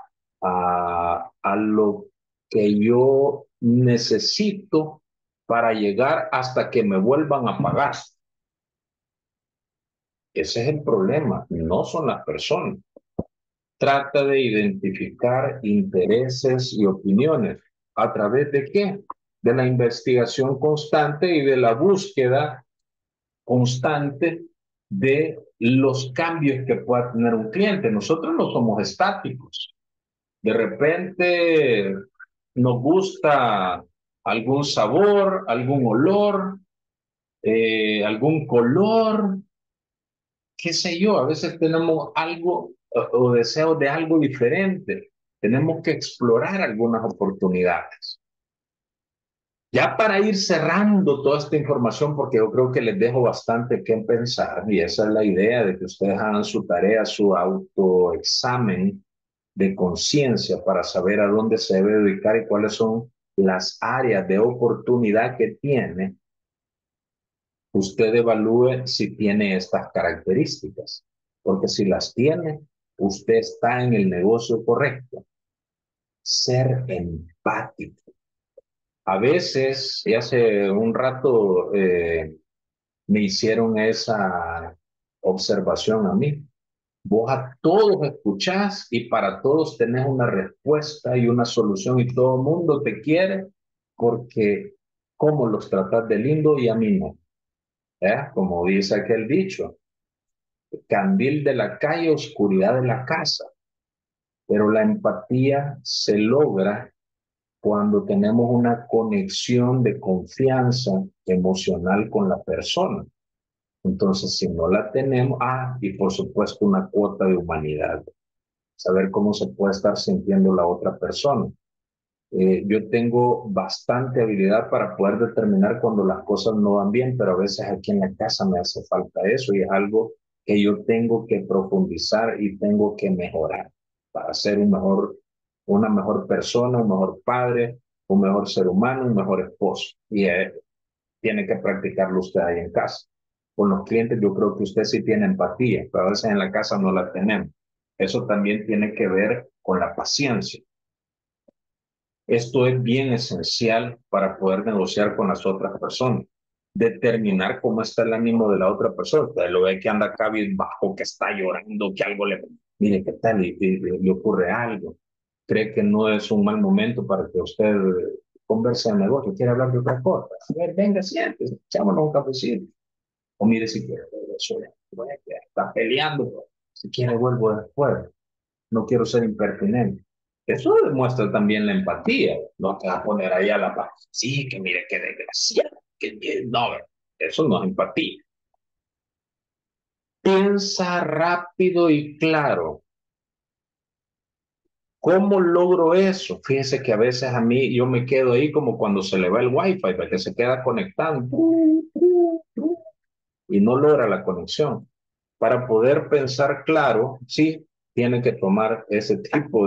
a lo que yo necesito para llegar hasta que me vuelvan a pagar. Ese es el problema, no son las personas. Trata de identificar intereses y opiniones. ¿A través de qué? De la investigación constante y de la búsqueda constante de los cambios que pueda tener un cliente. Nosotros no somos estáticos. De repente nos gusta algún sabor, algún olor, algún color, qué sé yo, a veces tenemos algo o deseos de algo diferente. Tenemos que explorar algunas oportunidades. Ya para ir cerrando toda esta información, porque yo creo que les dejo bastante que pensar, y esa es la idea de que ustedes hagan su tarea, su autoexamen de conciencia para saber a dónde se debe dedicar y cuáles son las áreas de oportunidad que tiene. Usted evalúe si tiene estas características, porque si las tiene, usted está en el negocio correcto. Ser empático. A veces, y hace un rato me hicieron esa observación a mí. Vos a todos escuchás y para todos tenés una respuesta y una solución y todo el mundo te quiere porque cómo los tratás de lindo y a mí no. Como dice aquel dicho, candil de la calle, oscuridad de la casa. Pero la empatía se logra cuando tenemos una conexión de confianza emocional con la persona. Entonces, si no la tenemos, y por supuesto una cuota de humanidad, saber cómo se puede estar sintiendo la otra persona. Yo tengo bastante habilidad para poder determinar cuando las cosas no van bien, pero a veces aquí en la casa me hace falta eso y es algo que yo tengo que profundizar y tengo que mejorar para ser una mejor persona, un mejor padre, un mejor ser humano, un mejor esposo. Y tiene que practicarlo usted ahí en casa. Con los clientes yo creo que usted sí tiene empatía, pero a veces en la casa no la tenemos. Eso también tiene que ver con la paciencia. Esto es bien esencial para poder negociar con las otras personas. Determinar cómo está el ánimo de la otra persona. Usted lo ve que anda cabizbajo, que está llorando, que algo le... Mire, ¿qué tal? Y le ocurre algo. Cree que no es un mal momento para que usted converse de negocio. Quiere hablar de otra cosa. A ver, venga, siéntese, echámonos un cafecito. O mire si quiere, eso ya, está peleando. Si quiere, vuelvo después. No quiero ser impertinente. Eso demuestra también la empatía. No te vas a poner ahí a la paz. Sí, que mire, qué desgraciado. No, eso no es empatía. Piensa rápido y claro. ¿Cómo logro eso? Fíjese que a veces a mí yo me quedo ahí como cuando se le va el wifi, porque se queda conectando y no logra la conexión. Para poder pensar claro, sí, tiene que tomar ese tipo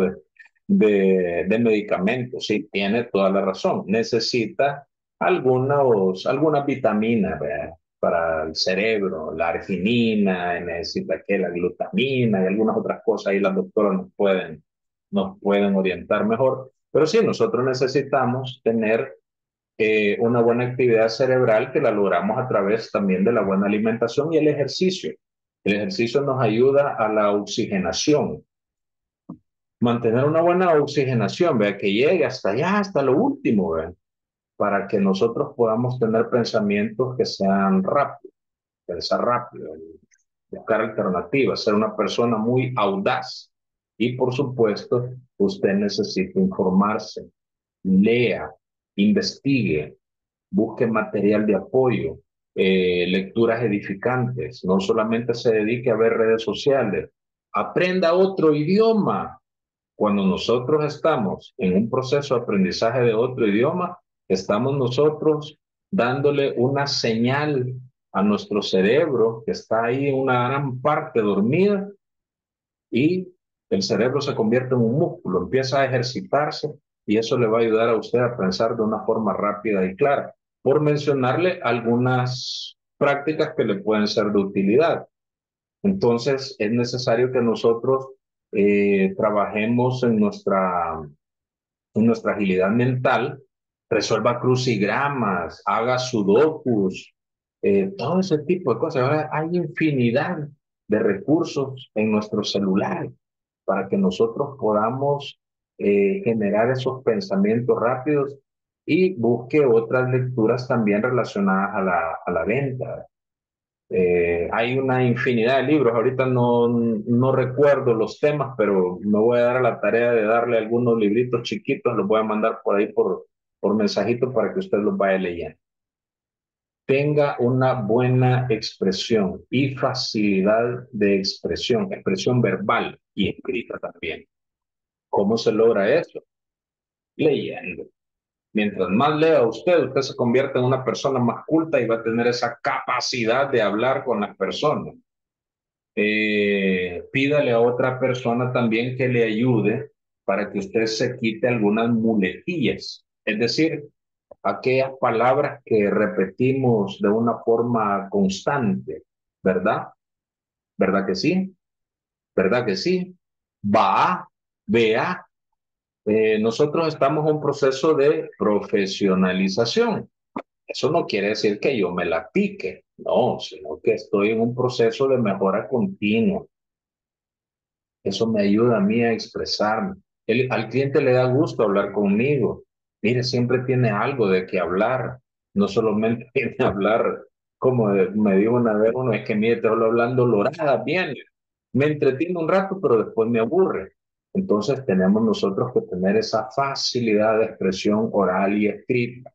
de medicamentos, sí, tiene toda la razón. Necesita algunas vitaminas, ¿verdad? Para el cerebro, la arginina, necesita que la glutamina y algunas otras cosas, ahí las doctoras nos pueden orientar mejor. Pero sí, nosotros necesitamos tener una buena actividad cerebral que la logramos a través también de la buena alimentación y el ejercicio. El ejercicio nos ayuda a la oxigenación, mantener una buena oxigenación, vea, que llegue hasta allá, hasta lo último, vea, para que nosotros podamos tener pensamientos que sean rápidos, pensar rápido, buscar alternativas, ser una persona muy audaz. Y por supuesto, usted necesita informarse, lea, investigue, busque material de apoyo, lecturas edificantes, no solamente se dedique a ver redes sociales, aprenda otro idioma. Cuando nosotros estamos en un proceso de aprendizaje de otro idioma, estamos nosotros dándole una señal a nuestro cerebro que está ahí en una gran parte dormida y el cerebro se convierte en un músculo, empieza a ejercitarse y eso le va a ayudar a usted a pensar de una forma rápida y clara. Por mencionarle algunas prácticas que le pueden ser de utilidad. Entonces, es necesario que nosotros trabajemos en nuestra agilidad mental, resuelva crucigramas, haga sudokus, todo ese tipo de cosas. Ahora hay infinidad de recursos en nuestro celular para que nosotros podamos generar esos pensamientos rápidos y busque otras lecturas también relacionadas a la venta. Hay una infinidad de libros, ahorita no recuerdo los temas, pero me voy a dar a la tarea de darle algunos libritos chiquitos, los voy a mandar por ahí por mensajito para que usted los vaya leyendo. Tenga una buena expresión y facilidad de expresión verbal y escrita también. ¿Cómo se logra eso? Leyendo. Mientras más lea usted se convierte en una persona más culta y va a tener esa capacidad de hablar con las personas. Pídale a otra persona también que le ayude para que usted se quite algunas muletillas, es decir, aquellas palabras que repetimos de una forma constante, ¿verdad? ¿Verdad que sí? ¿Verdad que sí? Va, vea. Nosotros estamos en un proceso de profesionalización. Eso no quiere decir que yo me la pique, no, sino que estoy en un proceso de mejora continua. Eso me ayuda a mí a expresarme. Al cliente le da gusto hablar conmigo. Mire, siempre tiene algo de qué hablar. No solamente tiene que hablar, como me dijo una vez uno, es que mire, te hablo hablando lorada, bien. Me entretiene un rato, pero después me aburre. Entonces tenemos nosotros que tener esa facilidad de expresión oral y escrita.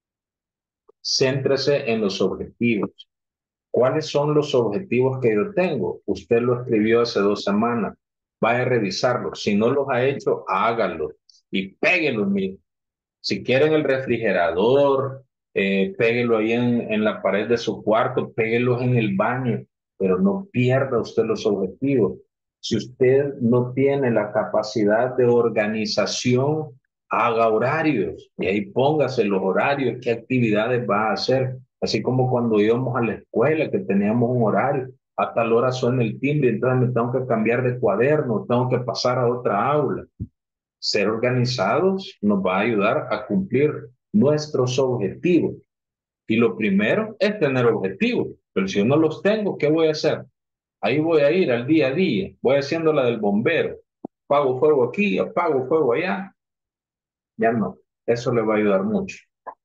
Céntrese en los objetivos. ¿Cuáles son los objetivos que yo tengo? Usted lo escribió hace 2 semanas. Vaya a revisarlos. Si no los ha hecho, háganlo y péguenlos. Si quieren el refrigerador, péguenlo ahí en la pared de su cuarto, péguenlos en el baño, pero no pierda usted los objetivos. Si usted no tiene la capacidad de organización, haga horarios y ahí póngase los horarios, qué actividades va a hacer. Así como cuando íbamos a la escuela, que teníamos un horario, a tal hora suena el timbre, entonces me tengo que cambiar de cuaderno, tengo que pasar a otra aula. Ser organizados nos va a ayudar a cumplir nuestros objetivos. Y lo primero es tener objetivos. Pero si yo no los tengo, ¿qué voy a hacer? Ahí voy a ir al día a día. Voy haciendo la del bombero. Apago fuego aquí, apago fuego allá. Ya no. Eso le va a ayudar mucho.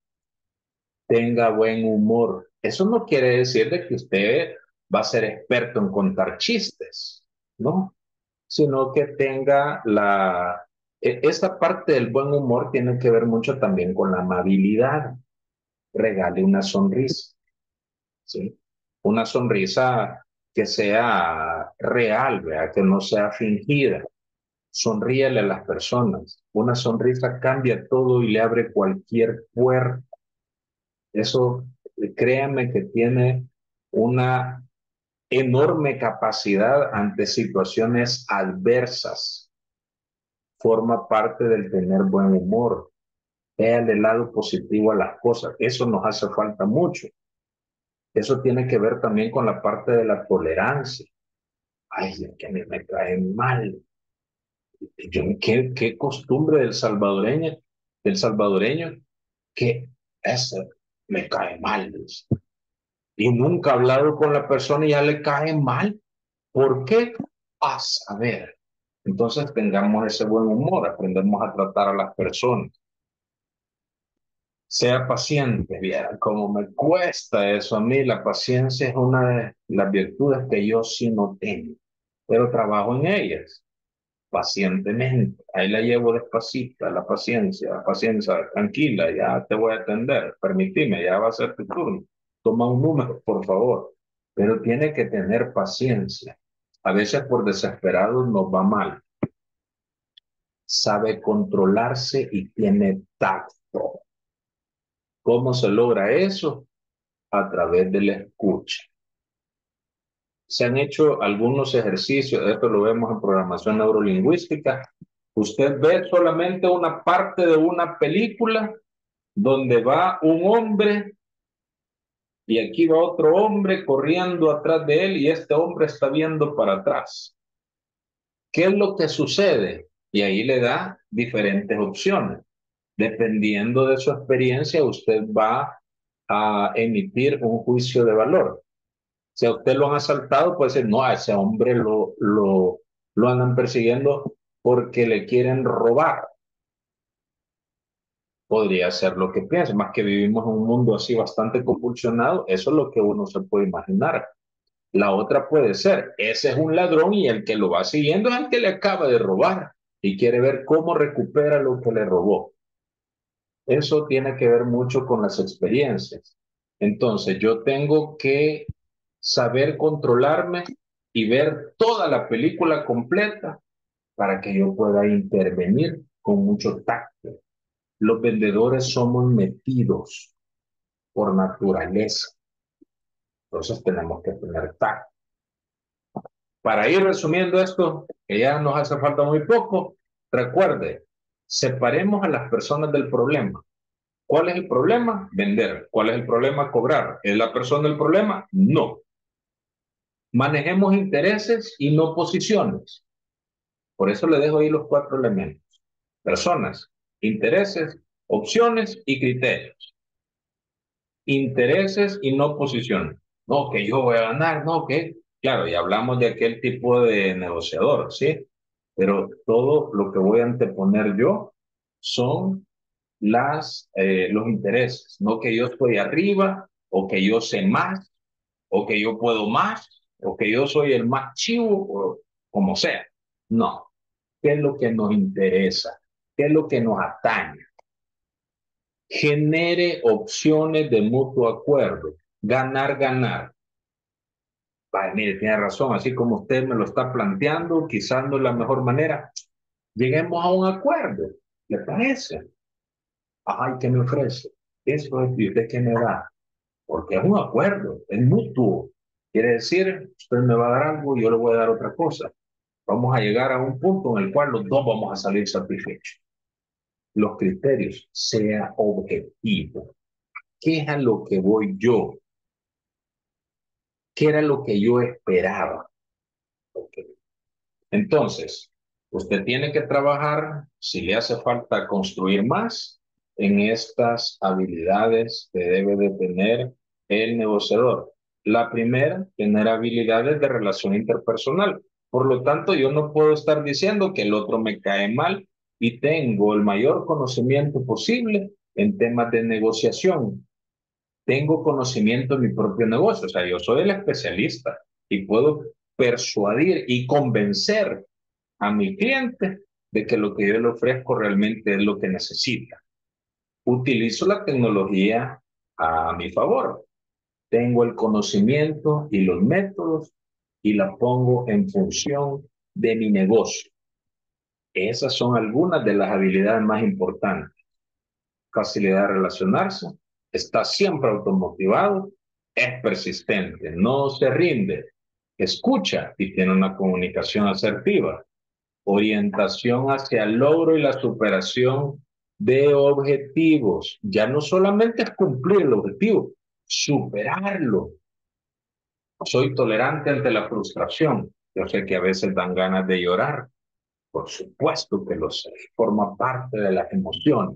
Tenga buen humor. Eso no quiere decir de que usted va a ser experto en contar chistes, ¿no? Sino que tenga Esta parte del buen humor tiene que ver mucho también con la amabilidad. Regale una sonrisa, ¿sí? Una sonrisa que sea real, ¿verdad? Que no sea fingida. Sonríele a las personas. Una sonrisa cambia todo y le abre cualquier puerta. Eso, créanme que tiene una enorme capacidad ante situaciones adversas. Forma parte del tener buen humor. Vean el lado positivo a las cosas. Eso nos hace falta mucho. Eso tiene que ver también con la parte de la tolerancia. Ay, es que a mí me cae mal. ¿Qué costumbre del salvadoreño, que eso me cae mal. Dice. Y nunca ha hablado con la persona y ya le cae mal. ¿Por qué? A saber. Entonces tengamos ese buen humor, aprendemos a tratar a las personas. Sea paciente, viera cómo me cuesta eso a mí. La paciencia es una de las virtudes que yo sí no tengo, pero trabajo en ellas pacientemente. Ahí la llevo despacito, la paciencia, tranquila, ya te voy a atender, permitime, ya va a ser tu turno. Toma un número, por favor, pero tiene que tener paciencia. A veces por desesperados nos va mal. Sabe controlarse y tiene tacto. ¿Cómo se logra eso? A través de la escucha. Se han hecho algunos ejercicios, esto lo vemos en programación neurolingüística. Usted ve solamente una parte de una película donde va un hombre y aquí va otro hombre corriendo atrás de él y este hombre está viendo para atrás. ¿Qué es lo que sucede? Y ahí le da diferentes opciones. Dependiendo de su experiencia, usted va a emitir un juicio de valor. Si a usted lo han asaltado, puede ser, no, a ese hombre lo andan persiguiendo porque le quieren robar. Podría ser lo que piensa, más que vivimos en un mundo así bastante convulsionado, eso es lo que uno se puede imaginar. La otra puede ser, ese es un ladrón y el que lo va siguiendo es el que le acaba de robar y quiere ver cómo recupera lo que le robó. Eso tiene que ver mucho con las experiencias. Entonces, yo tengo que saber controlarme y ver toda la película completa para que yo pueda intervenir con mucho tacto. Los vendedores somos metidos por naturaleza, entonces tenemos que tener tacto. Para ir resumiendo esto, que ya nos hace falta muy poco, recuerde, separemos a las personas del problema. ¿Cuál es el problema? Vender. ¿Cuál es el problema? Cobrar. ¿Es la persona el problema? No. Manejemos intereses y no posiciones. Por eso le dejo ahí los 4 elementos. Personas, intereses, opciones y criterios. Intereses y no posiciones. No, que yo voy a ganar, no, que... Claro, y hablamos de aquel tipo de negociador, ¿sí? Pero todo lo que voy a anteponer yo son los intereses, no que yo estoy arriba, o que yo sé más, o que yo puedo más, o que yo soy el más chivo, o como sea. No, ¿qué es lo que nos interesa? ¿Qué es lo que nos atañe? Genere opciones de mutuo acuerdo. Ganar, ganar. Vale, mire, tiene razón, así como usted me lo está planteando, quizás no es la mejor manera. Lleguemos a un acuerdo. ¿Le parece? Ay, ¿qué me ofrece? Eso es, ¿y usted qué me da? Porque es un acuerdo, es mutuo. Quiere decir, usted me va a dar algo y yo le voy a dar otra cosa. Vamos a llegar a un punto en el cual los dos vamos a salir satisfechos. Los criterios, sea objetivo. ¿Qué es a lo que voy yo? ¿Qué era lo que yo esperaba? Okay. Entonces, usted tiene que trabajar, si le hace falta construir más, en estas habilidades que debe de tener el negociador. La primera, tener habilidades de relación interpersonal. Por lo tanto, yo no puedo estar diciendo que el otro me cae mal y tengo el mayor conocimiento posible en temas de negociación. Tengo conocimiento en mi propio negocio, o sea, yo soy el especialista y puedo persuadir y convencer a mi cliente de que lo que yo le ofrezco realmente es lo que necesita. Utilizo la tecnología a mi favor. Tengo el conocimiento y los métodos y la pongo en función de mi negocio. Esas son algunas de las habilidades más importantes. Facilidad de relacionarse, está siempre automotivado, es persistente, no se rinde, escucha y tiene una comunicación asertiva, orientación hacia el logro y la superación de objetivos. Ya no solamente es cumplir el objetivo, superarlo. Soy tolerante ante la frustración. Yo sé que a veces dan ganas de llorar. Por supuesto que lo sé, forma parte de las emociones,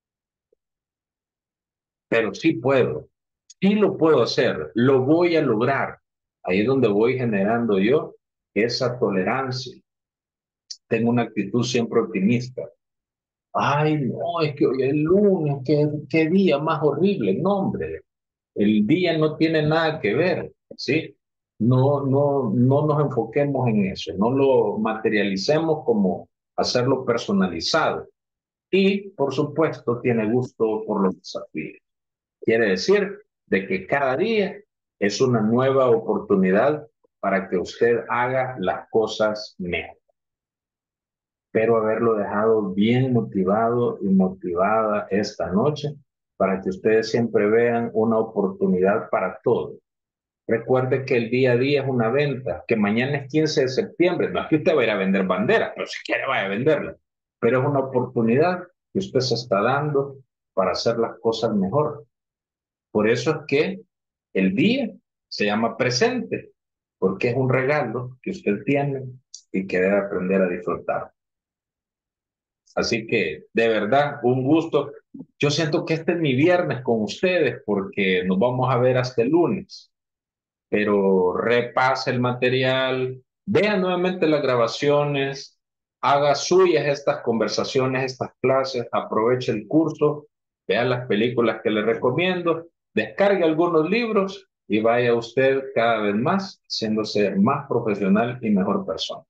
pero sí lo puedo hacer, lo voy a lograr. Ahí es donde voy generando yo esa tolerancia. Tengo una actitud siempre optimista. Ay, no, es que hoy es lunes, qué día más horrible. No, hombre, el día no tiene nada que ver, ¿sí? No nos enfoquemos en eso, no lo materialicemos como hacerlo personalizado. Y, por supuesto, tiene gusto por los desafíos. Quiere decir de que cada día es una nueva oportunidad para que usted haga las cosas mejor. Espero haberlo dejado bien motivado y motivada esta noche para que ustedes siempre vean una oportunidad para todo. Recuerde que el día a día es una venta, que mañana es 15 de septiembre. No es que usted va a ir a vender banderas, pero si quiere vaya a venderla. Pero es una oportunidad que usted se está dando para hacer las cosas mejor. Por eso es que el día se llama presente, porque es un regalo que usted tiene y que debe aprender a disfrutar. Así que, de verdad, un gusto. Yo siento que este es mi viernes con ustedes porque nos vamos a ver hasta el lunes, pero repase el material, vea nuevamente las grabaciones, haga suyas estas conversaciones, estas clases, aproveche el curso, vea las películas que le recomiendo, descargue algunos libros y vaya usted cada vez más haciéndose más profesional y mejor persona.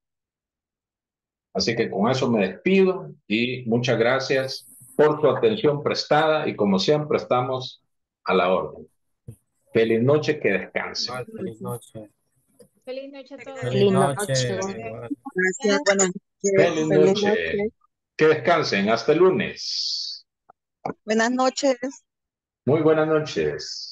Así que con eso me despido y muchas gracias por su atención prestada y como siempre estamos a la orden. Feliz noche, que descansen. Igual, feliz noche. Feliz noche a todos. Feliz Feliz noche, noche. igual. Gracias, buenas noches. Feliz Feliz noche. noche. Que descansen. Hasta el lunes. Buenas noches. Muy buenas noches.